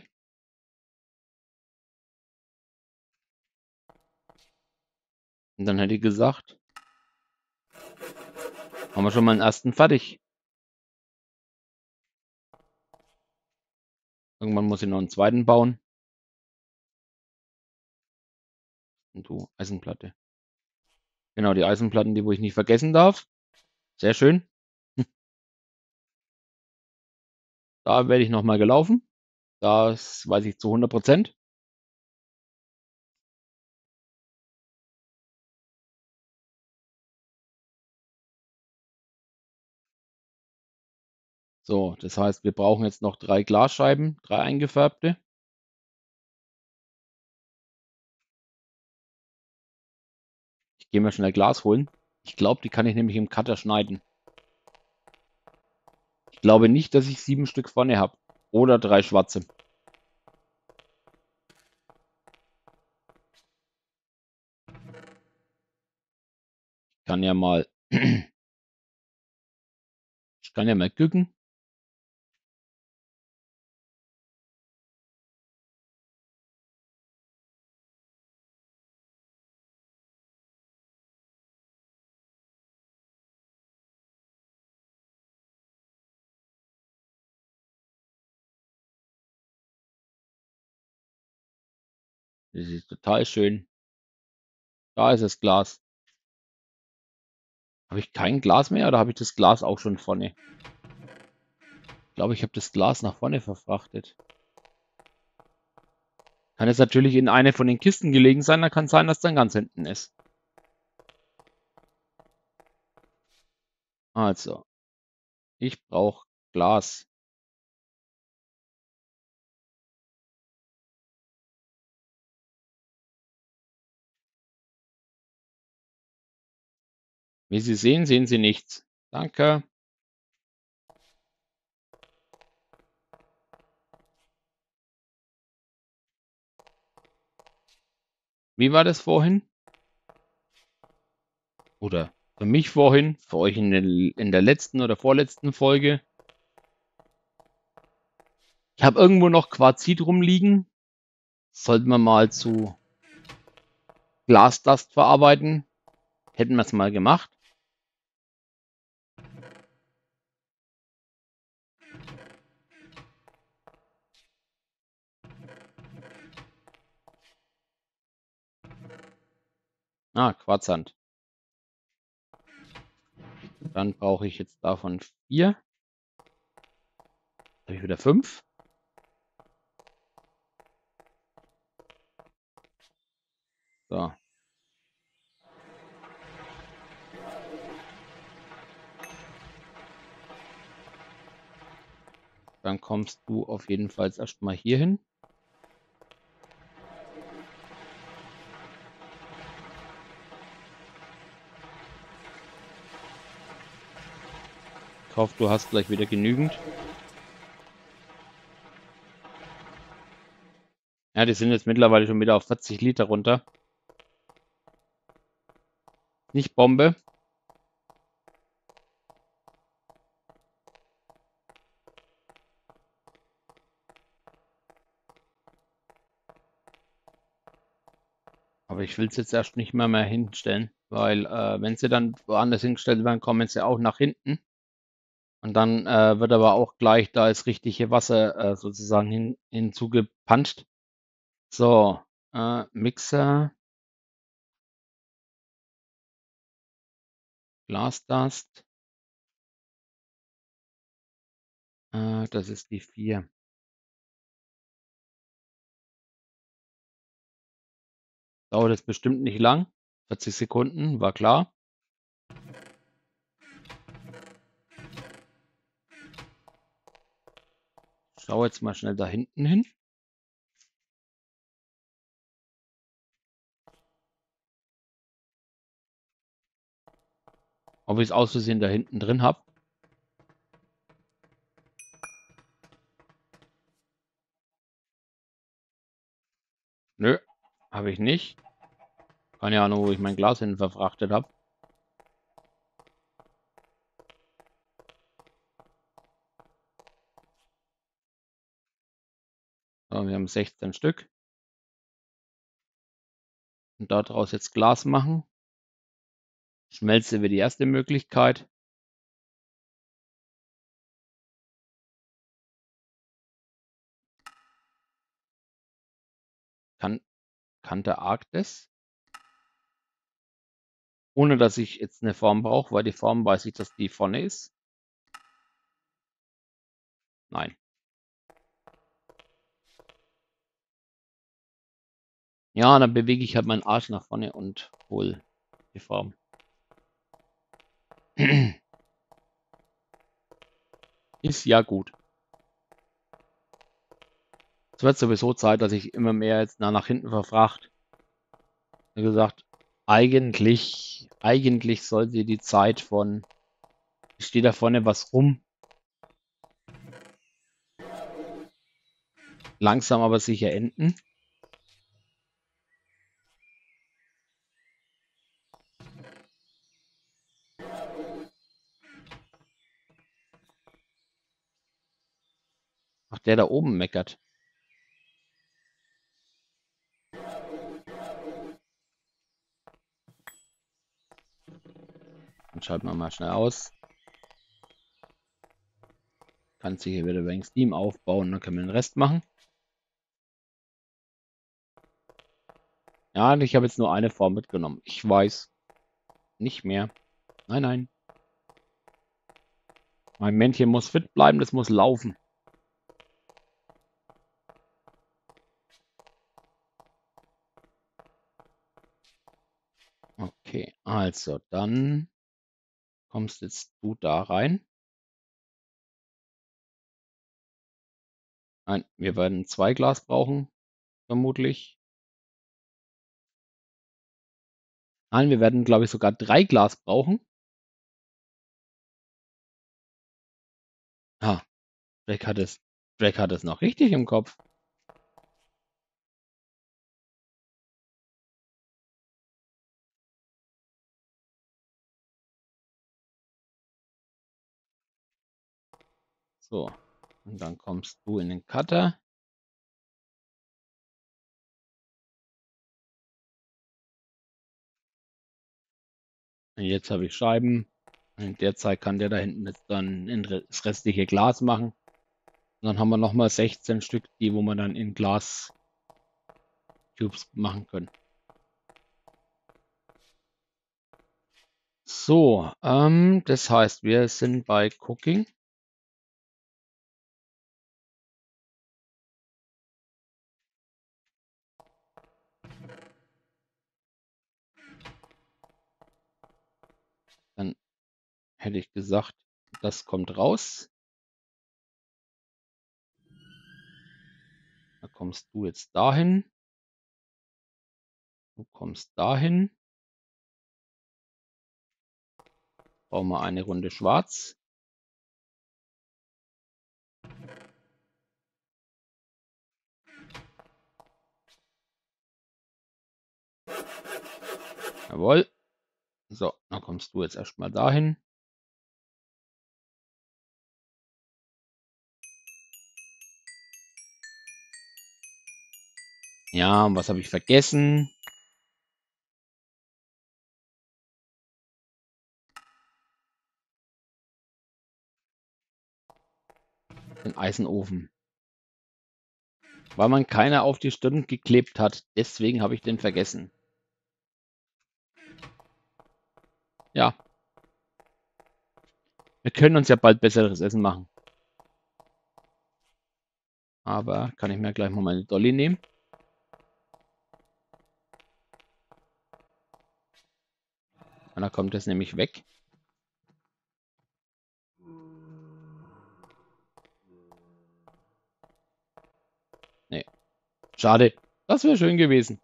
Und dann hätte ich gesagt, haben wir schon mal einen ersten fertig. Irgendwann muss ich noch einen zweiten bauen. Und du, Eisenplatte. Genau, die Eisenplatten, die wo ich nicht vergessen darf. Sehr schön. Da werde ich nochmal gelaufen. Das weiß ich zu 100%. So, das heißt, wir brauchen jetzt noch 3 Glasscheiben, 3 eingefärbte. Ich gehe mal schnell Glas holen. Ich glaube, die kann ich nämlich im Cutter schneiden. Ich glaube nicht, dass ich 7 Stück vorne habe. Oder 3 schwarze. Ich kann ja mal, ich kann ja mal gucken. Das ist total schön. Da ist das Glas. Habe ich kein Glas mehr oder habe ich das Glas auch schon vorne? Ich glaube, ich habe das Glas nach vorne verfrachtet. Kann jetzt natürlich in eine von den Kisten gelegen sein, dann kann es sein, dass dann ganz hinten ist. Also, ich brauche Glas. Wie Sie sehen, sehen Sie nichts. Danke. Wie war das vorhin? Oder für mich vorhin, für euch in der letzten oder vorletzten Folge. Ich habe irgendwo noch Quarzit rumliegen. Sollten wir mal zu Glasdust verarbeiten. Hätten wir es mal gemacht. Ah, Quarzsand. Dann brauche ich jetzt davon 4. Habe ich wieder 5. So. Dann kommst du auf jeden Fall erstmal hier hin. Ich hoffe, du hast gleich wieder genügend. Ja, die sind jetzt mittlerweile schon wieder auf 40 Liter runter. Nicht Bombe. Aber ich will es jetzt erst nicht mehr hinstellen, weil wenn sie dann woanders hingestellt werden, kommen sie auch nach hinten. Und dann wird aber auch gleich da das richtige Wasser sozusagen hinzugepanscht. So, Mixer, Glasdust. Das ist die 4. Dauert jetzt bestimmt nicht lang. 40 Sekunden, war klar. Schau jetzt mal schnell da hinten hin. Ob ich es aus Versehen da hinten drin habe. Nö, habe ich nicht. Keine Ahnung, wo ich mein Glas hin verfrachtet habe. So, wir haben 16 Stück. Und daraus jetzt Glas machen. Schmelze wäre die erste Möglichkeit. Kante Arktis. Ohne dass ich jetzt eine Form brauche, weil die Form weiß ich, dass die vorne ist. Nein. Ja, dann bewege ich halt meinen Arsch nach vorne und hole die Form. Ist ja gut. Es wird sowieso Zeit, dass ich immer mehr jetzt nach hinten verfracht. Wie gesagt, eigentlich sollte die Zeit von, ich stehe da vorne was rum, langsam aber sicher enden. Ach, der da oben meckert. Dann schalten wir mal schnell aus. Kann sich hier wieder wegen Steam aufbauen, dann können wir den Rest machen. Ja, und ich habe jetzt nur eine Form mitgenommen. Ich weiß. Nicht mehr. Nein, nein. Mein Männchen muss fit bleiben, das muss laufen. Okay, also dann kommst jetzt du da rein. Nein, wir werden 2 Glas brauchen, vermutlich. Nein, wir werden, glaube ich, sogar 3 Glas brauchen. Ah, Drake hat es noch richtig im Kopf. So, und dann kommst du in den Cutter. Und jetzt habe ich Scheiben. In der Zeit kann der da hinten jetzt dann das restliche Glas machen. Und dann haben wir nochmal 16 Stück, die wo wir dann in Glas Cubes machen können. So, das heißt, wir sind bei Cooking. Dann hätte ich gesagt, das kommt raus. Da kommst du jetzt dahin. Du kommst dahin. Brauchen wir eine Runde schwarz. Jawohl. So, dann kommst du jetzt erstmal dahin. Ja, und was habe ich vergessen? Den Eisenofen. Weil man keiner auf die Stirn geklebt hat. Deswegen habe ich den vergessen. Ja, wir können uns ja bald besseres Essen machen. Aber kann ich mir gleich mal meine Dolly nehmen? Und dann kommt das nämlich weg. Nee, schade. Das wäre schön gewesen.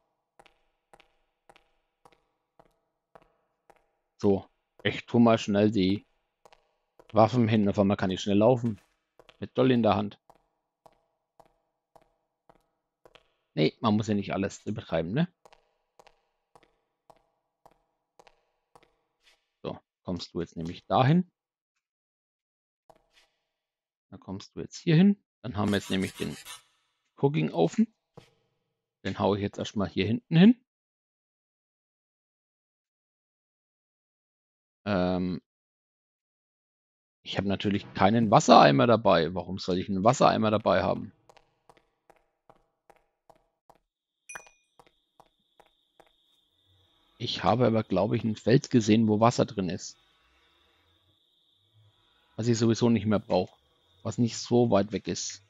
So, ich tue mal schnell die Waffen hin. Auf einmal kann ich schnell laufen. Mit Dolly in der Hand. Nee, man muss ja nicht alles betreiben, ne? So, kommst du jetzt nämlich dahin. Dann kommst du jetzt hier hin. Dann haben wir jetzt nämlich den Cooking-Ofen. Den haue ich jetzt erstmal hier hinten hin. Ich habe natürlich keinen Wassereimer dabei. Warum soll ich einen Wassereimer dabei haben? Ich habe aber, glaube ich, ein Feld gesehen, wo Wasser drin ist. Was ich sowieso nicht mehr brauche. Was nicht so weit weg ist.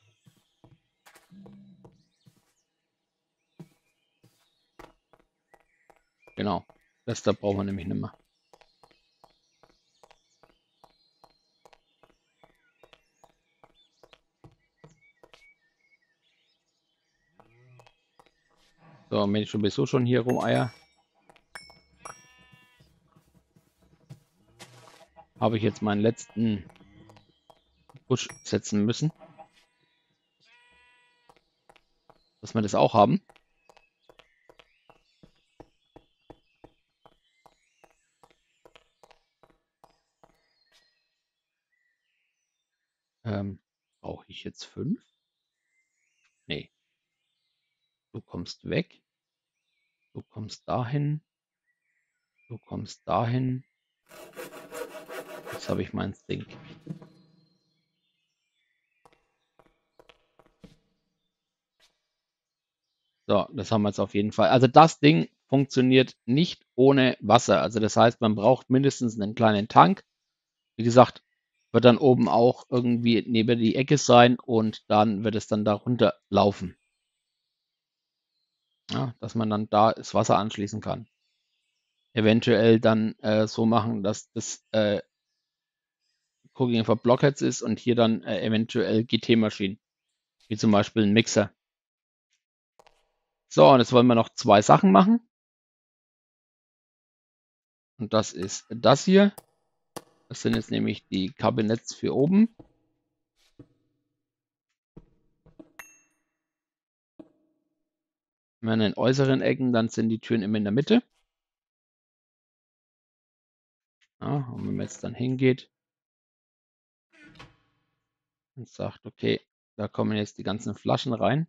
Genau. Das da brauchen wir nämlich nicht mehr. So, wenn ich sowieso schon hier rumeier, habe ich jetzt meinen letzten Busch setzen müssen. Dass wir das auch haben. Brauche ich jetzt 5? Nee. Du kommst weg. Du kommst dahin. Du kommst dahin. Jetzt habe ich mein Stink. So, das haben wir jetzt auf jeden Fall. Also das Ding funktioniert nicht ohne Wasser. Also das heißt, man braucht mindestens einen kleinen Tank. Wie gesagt, wird dann oben auch irgendwie neben die Ecke sein und dann wird es dann darunter laufen. Ja, dass man dann da das Wasser anschließen kann. Eventuell dann so machen, dass das Cooking for Blockheads ist und hier dann eventuell GT-Maschinen, wie zum Beispiel ein Mixer. So, und jetzt wollen wir noch 2 Sachen machen. Und das ist das hier. Das sind jetzt nämlich die Kabinetts für oben. Wenn wir in den äußeren Ecken, dann sind die Türen immer in der Mitte. Ja, und wenn man jetzt dann hingeht und sagt, okay, da kommen jetzt die ganzen Flaschen rein.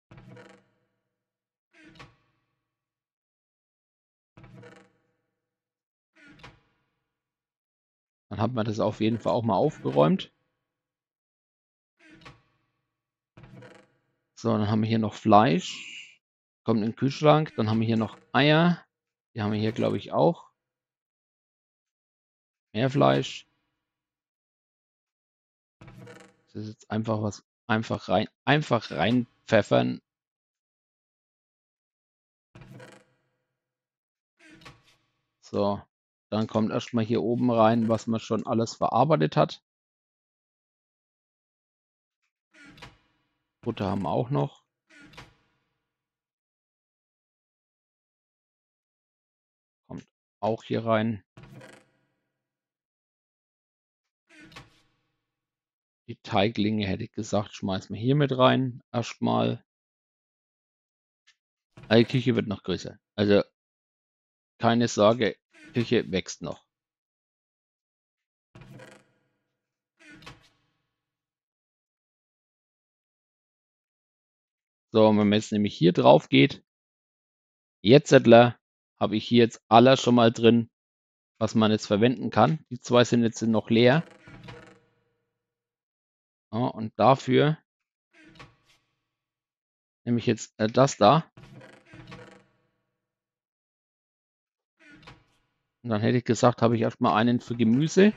Dann hat man das auf jeden Fall auch mal aufgeräumt. So, dann haben wir hier noch Fleisch. Kommt in den Kühlschrank. Dann haben wir hier noch Eier. Die haben wir hier, glaube ich, auch. Mehr Fleisch. Das ist jetzt einfach was, einfach reinpfeffern. So, dann kommt erstmal hier oben rein, was man schon alles verarbeitet hat. Butter haben wir auch noch. Kommt auch hier rein. Die Teiglinge, hätte ich gesagt, schmeißen wir hier mit rein. Erstmal. Die Küche wird noch größer. Also keine Sorge, Küche wächst noch. So, und wenn man jetzt nämlich hier drauf geht, jetzt habe ich hier jetzt alles schon mal drin, was man jetzt verwenden kann. Die zwei sind jetzt noch leer. Ja, und dafür nehme ich jetzt das da. Und dann hätte ich gesagt, habe ich erstmal einen für Gemüse.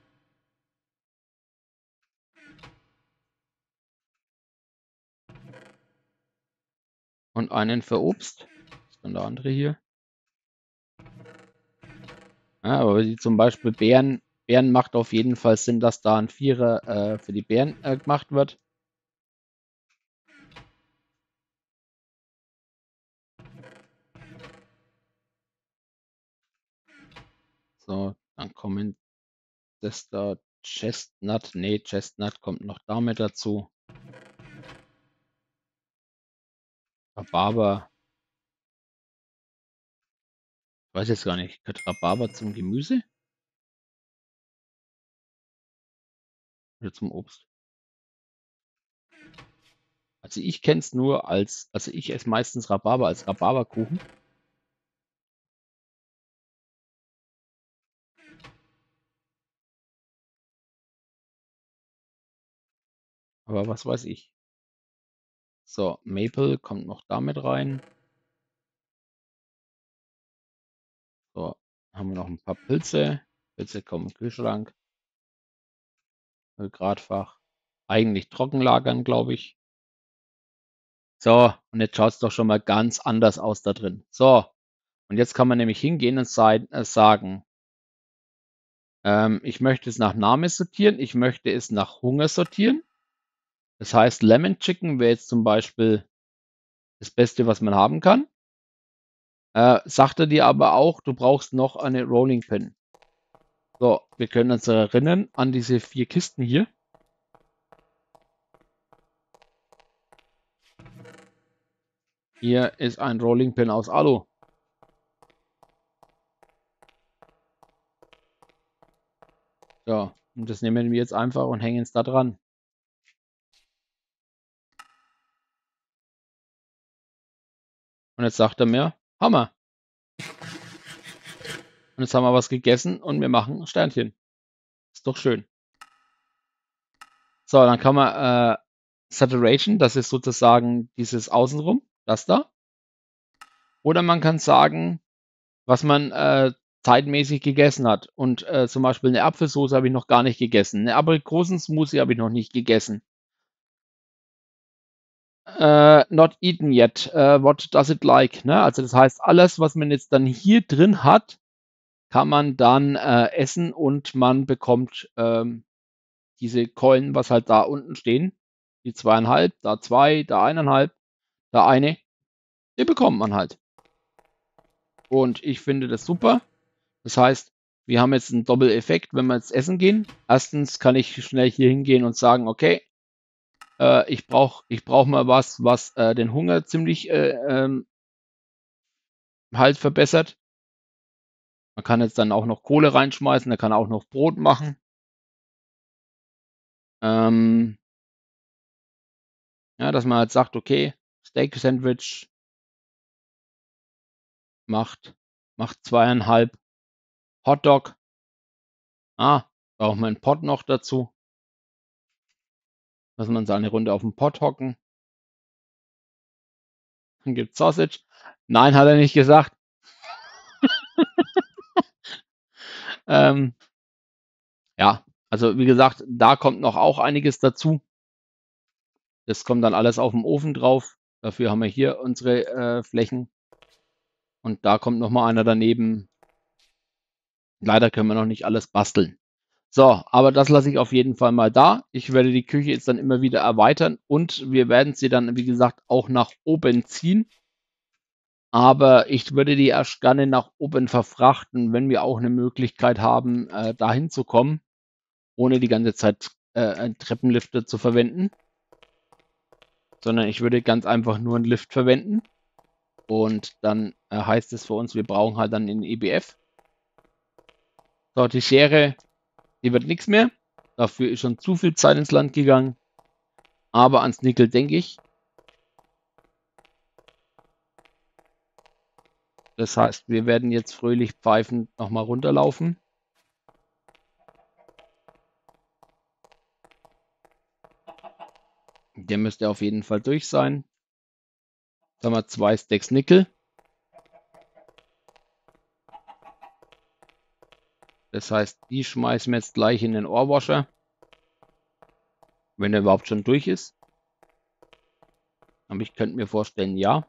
Und einen für Obst. Das ist dann der andere hier. Ja, aber wie zum Beispiel Beeren macht auf jeden Fall Sinn, dass da ein Vierer für die Beeren gemacht wird. So, dann kommen das da Chestnut. Nee, Chestnut kommt noch damit dazu. Rhabarber. Ich weiß jetzt gar nicht. Gehört Rhabarber zum Gemüse? Oder zum Obst? Also ich kenne es nur also ich esse meistens Rhabarber als Rhabarberkuchen. Aber was weiß ich. So, Maple kommt noch damit rein. So, haben wir noch ein paar Pilze. Pilze kommen im Kühlschrank. Gradfach. Eigentlich trocken lagern, glaube ich. So, und jetzt schaut es doch schon mal ganz anders aus da drin. So, und jetzt kann man nämlich hingehen und sagen, ich möchte es nach Name sortieren, ich möchte es nach Hunger sortieren. Das heißt, Lemon Chicken wäre jetzt zum Beispiel das Beste, was man haben kann. Sagt er dir aber auch, du brauchst noch eine Rolling Pin. So, wir können uns erinnern an diese 4 Kisten hier. Hier ist ein Rolling Pin aus Alu. So, und das nehmen wir jetzt einfach und hängen es da dran. Und jetzt sagt er mir, Hammer. Und jetzt haben wir was gegessen und wir machen Sternchen. Ist doch schön. So, dann kann man Saturation, das ist sozusagen dieses Außenrum, das da. Oder man kann sagen, was man zeitmäßig gegessen hat. Und zum Beispiel eine Apfelsoße habe ich noch gar nicht gegessen. Eine Aprikosensmoothie habe ich noch nicht gegessen. Not eaten yet. What does it like? Ne? Also das heißt, alles, was man jetzt dann hier drin hat, kann man dann essen und man bekommt diese Keulen, was halt da unten stehen. Die 2,5, da 2, da 1,5, da eine. Die bekommt man halt. Und ich finde das super. Das heißt, wir haben jetzt einen Doppeleffekt, wenn wir jetzt essen gehen. Erstens kann ich schnell hier hingehen und sagen, okay, ich brauch mal was den Hunger ziemlich halt verbessert. Man kann jetzt dann auch noch Kohle reinschmeißen, da kann auch noch Brot machen. Ja, dass man halt sagt, okay, Steak Sandwich macht 2,5. Hotdog. Braucht man einen Pot noch dazu. Lass man seine Runde auf dem Pot hocken. Dann gibt's Sausage. Nein, hat er nicht gesagt. Ja, also wie gesagt, da kommt noch auch einiges dazu. Das kommt dann alles auf dem Ofen drauf. Dafür haben wir hier unsere Flächen. Und da kommt noch mal einer daneben. Leider können wir noch nicht alles basteln. So, aber das lasse ich auf jeden Fall mal da. Ich werde die Küche jetzt dann immer wieder erweitern und wir werden sie dann, wie gesagt, auch nach oben ziehen. Aber ich würde die erst gerne nach oben verfrachten, wenn wir auch eine Möglichkeit haben, dahin zu kommen, ohne die ganze Zeit einen Treppenlifter zu verwenden. Sondern ich würde ganz einfach nur einen Lift verwenden. Und dann heißt es für uns, wir brauchen halt dann in EBF. So, die Schere, die wird nichts mehr. Dafür ist schon zu viel Zeit ins Land gegangen. Aber ans Nickel denke ich. Das heißt, wir werden jetzt fröhlich pfeifend nochmal runterlaufen. Der müsste auf jeden Fall durch sein. Jetzt haben wir 2 Stacks Nickel. Das heißt, die schmeißen wir jetzt gleich in den Orewasher. Wenn er überhaupt schon durch ist. Aber ich könnte mir vorstellen, ja.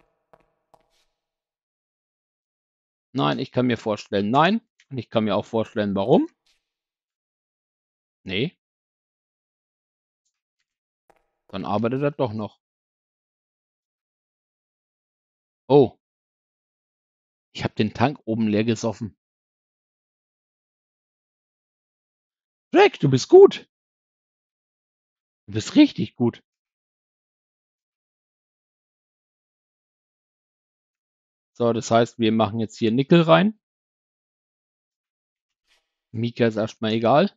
Nein, ich kann mir vorstellen, nein. Und ich kann mir auch vorstellen, warum. Nee. Dann arbeitet er doch noch. Oh. Ich habe den Tank oben leer gesoffen. Jack, du bist gut. Du bist richtig gut. So, das heißt, wir machen jetzt hier Nickel rein. Mika ist erstmal egal.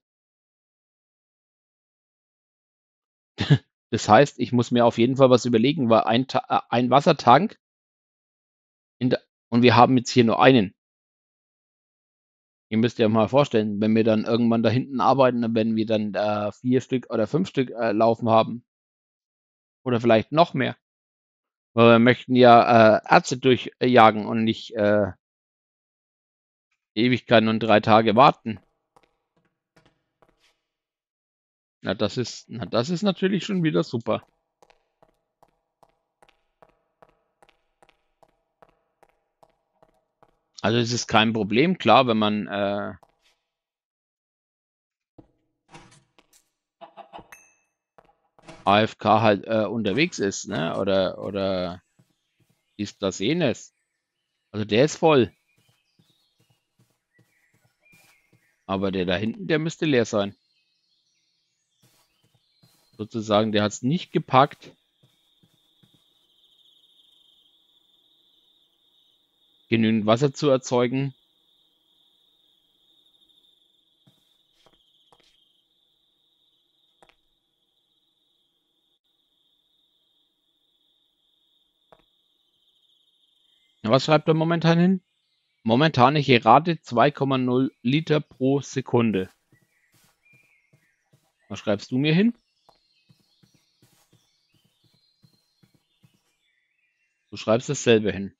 Das heißt, ich muss mir auf jeden Fall was überlegen, weil ein Wassertank und wir haben jetzt hier nur einen. Ihr müsst ja mal vorstellen, wenn wir dann irgendwann da hinten arbeiten, dann werden wir dann 4 Stück oder 5 Stück laufen haben. Oder vielleicht noch mehr. Weil wir möchten ja Ärzte durchjagen und nicht Ewigkeiten und 3 Tage warten. Na, das ist natürlich schon wieder super. Also es ist kein Problem, klar, wenn man AFK halt unterwegs ist, ne? Oder dies, das, jenes. Also der ist voll. Aber der da hinten, der müsste leer sein. Sozusagen, der hat es nicht gepackt, genügend Wasser zu erzeugen. Was schreibt er momentan hin? Momentane Rate 2,0 Liter pro Sekunde. Was schreibst du mir hin? Du schreibst dasselbe hin.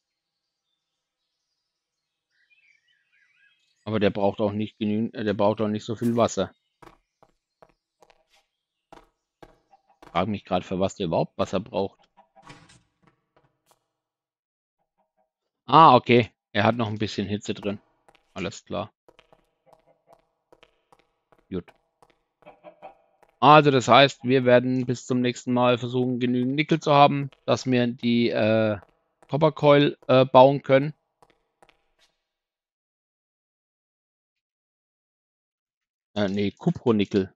Aber der braucht auch nicht genügend, der braucht auch nicht so viel Wasser. Ich frage mich gerade, für was der überhaupt Wasser braucht. Ah, okay. Er hat noch ein bisschen Hitze drin. Alles klar. Gut. Also das heißt, wir werden bis zum nächsten Mal versuchen, genügend Nickel zu haben, dass wir die Copper Coil bauen können. Nee, Cupronickel.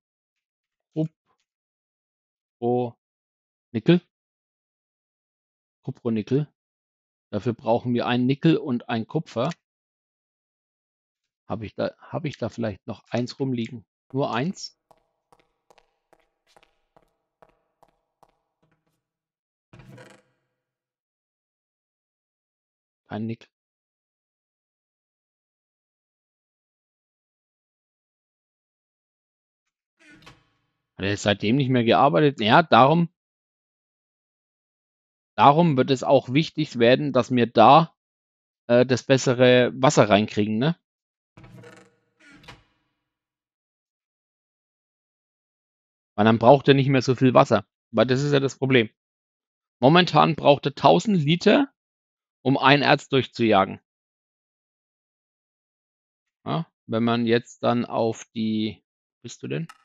Cupronickel. Cupronickel. Dafür brauchen wir ein Nickel und ein Kupfer. Habe ich da vielleicht noch eins rumliegen? Nur eins? Kein Nickel. Hat er seitdem nicht mehr gearbeitet? Ja, darum wird es auch wichtig werden, dass wir da das bessere Wasser reinkriegen, ne? Weil dann braucht er nicht mehr so viel Wasser. Weil das ist ja das Problem. Momentan braucht er 1000 Liter, um ein Erz durchzujagen. Ja, wenn man jetzt dann auf die, wo bist du denn?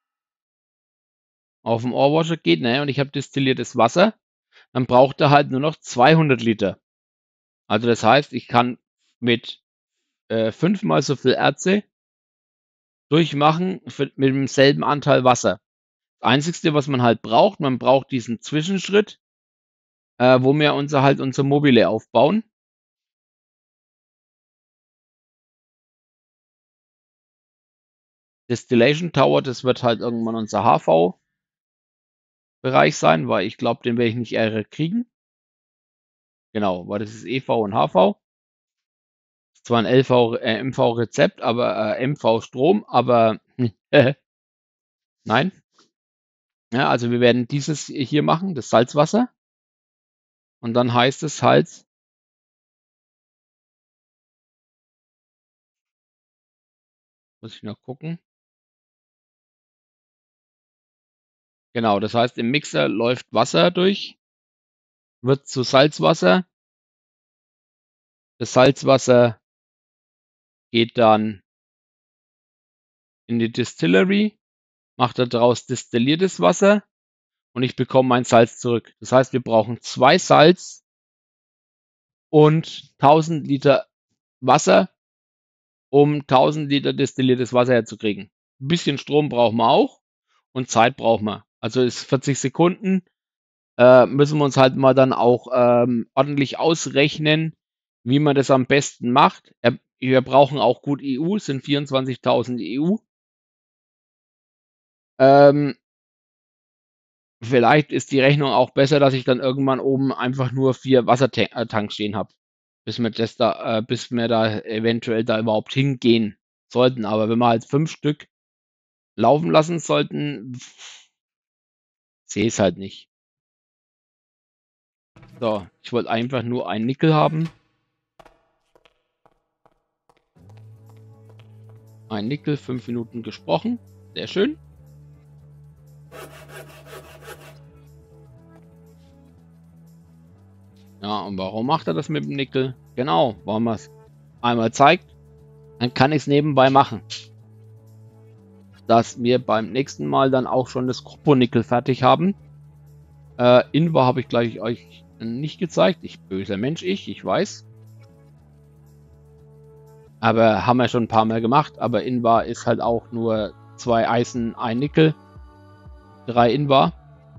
Auf dem Orewasher geht, ne? Und ich habe destilliertes Wasser, dann braucht er halt nur noch 200 Liter. Also das heißt, ich kann mit 5-mal so viel Erze durchmachen mit demselben Anteil Wasser. Das Einzige, was man halt braucht, man braucht diesen Zwischenschritt, wo wir unser Mobile aufbauen. Distillation Tower, das wird halt irgendwann unser HV-Bereich sein, weil ich glaube, den werde ich nicht eher kriegen. Genau, weil das ist EV und HV. Ist zwar ein MV-Rezept, aber MV-Strom, aber nein. Ja, also wir werden dieses hier machen, das Salzwasser. Und dann heißt es halt, muss ich noch gucken. Genau, das heißt, im Mixer läuft Wasser durch, wird zu Salzwasser. Das Salzwasser geht dann in die Distillery, macht daraus destilliertes Wasser und ich bekomme mein Salz zurück. Das heißt, wir brauchen 2 Salz und 1000 Liter Wasser, um 1000 Liter destilliertes Wasser herzukriegen. Ein bisschen Strom brauchen wir auch und Zeit brauchen wir. Also ist 40 Sekunden. Müssen wir uns halt mal dann auch ordentlich ausrechnen, wie man das am besten macht. Wir brauchen auch gut EU, sind 24.000 EU. Vielleicht ist die Rechnung auch besser, dass ich dann irgendwann oben einfach nur 4 Wassertanks stehen habe, bis wir da eventuell da überhaupt hingehen sollten. Aber wenn wir halt 5 Stück laufen lassen sollten, sehe ich es halt nicht. So, ich wollte einfach nur ein Nickel haben. Ein Nickel, 5 Minuten gesprochen. Sehr schön. Ja, und warum macht er das mit dem Nickel? Genau, weil man es einmal zeigt, dann kann ich es nebenbei machen. Dass wir beim nächsten Mal dann auch schon das Kupfernickel fertig haben. Invar habe ich gleich euch nicht gezeigt. Ich böser Mensch, ich weiß. Aber haben wir schon ein paar Mal gemacht. Aber Invar ist halt auch nur 2 Eisen, 1 Nickel, 3 Invar.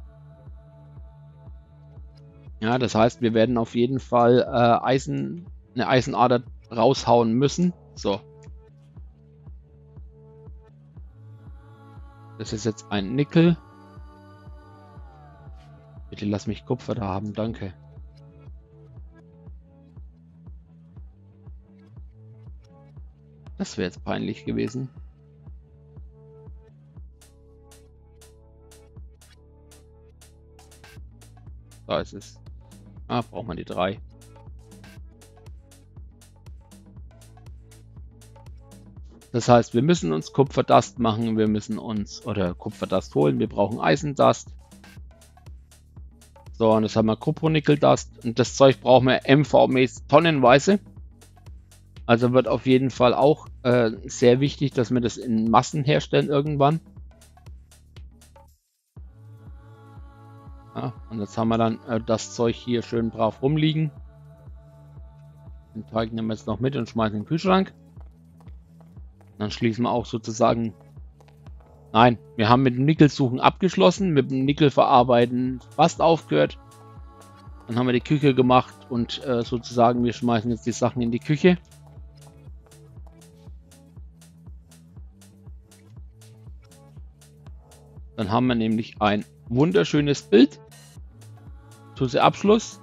Ja, das heißt, wir werden auf jeden Fall eine Eisenader raushauen müssen. So. Das ist jetzt ein Nickel. Bitte lass mich Kupfer da haben, danke. Das wäre jetzt peinlich gewesen. Da ist es. Ah, braucht man die 3. Das heißt, wir müssen uns Kupferdust machen, wir müssen uns, oder Kupferdust holen, wir brauchen Eisendust. So, und das haben wir Cupronickel-Dust. Und das Zeug brauchen wir MV-mäßig tonnenweise. Also wird auf jeden Fall auch sehr wichtig, dass wir das in Massen herstellen irgendwann. Ja, und jetzt haben wir dann das Zeug hier schön brav rumliegen. Den Teig nehmen wir jetzt noch mit und schmeißen in den Kühlschrank. Dann schließen wir auch sozusagen... Nein, wir haben mit dem Nickelsuchen abgeschlossen, mit dem Nickelverarbeiten fast aufgehört. Dann haben wir die Küche gemacht und sozusagen wir schmeißen jetzt die Sachen in die Küche. Dann haben wir nämlich ein wunderschönes Bild zu Abschluss.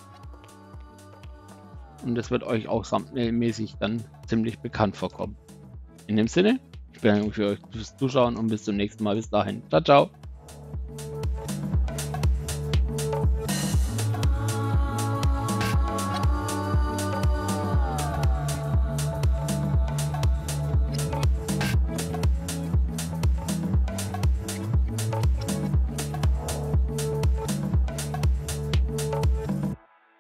Und das wird euch auch thumbnailmäßig dann ziemlich bekannt vorkommen. In dem Sinne, ich bedanke mich für euch fürs Zuschauen und bis zum nächsten Mal. Bis dahin. Ciao, ciao.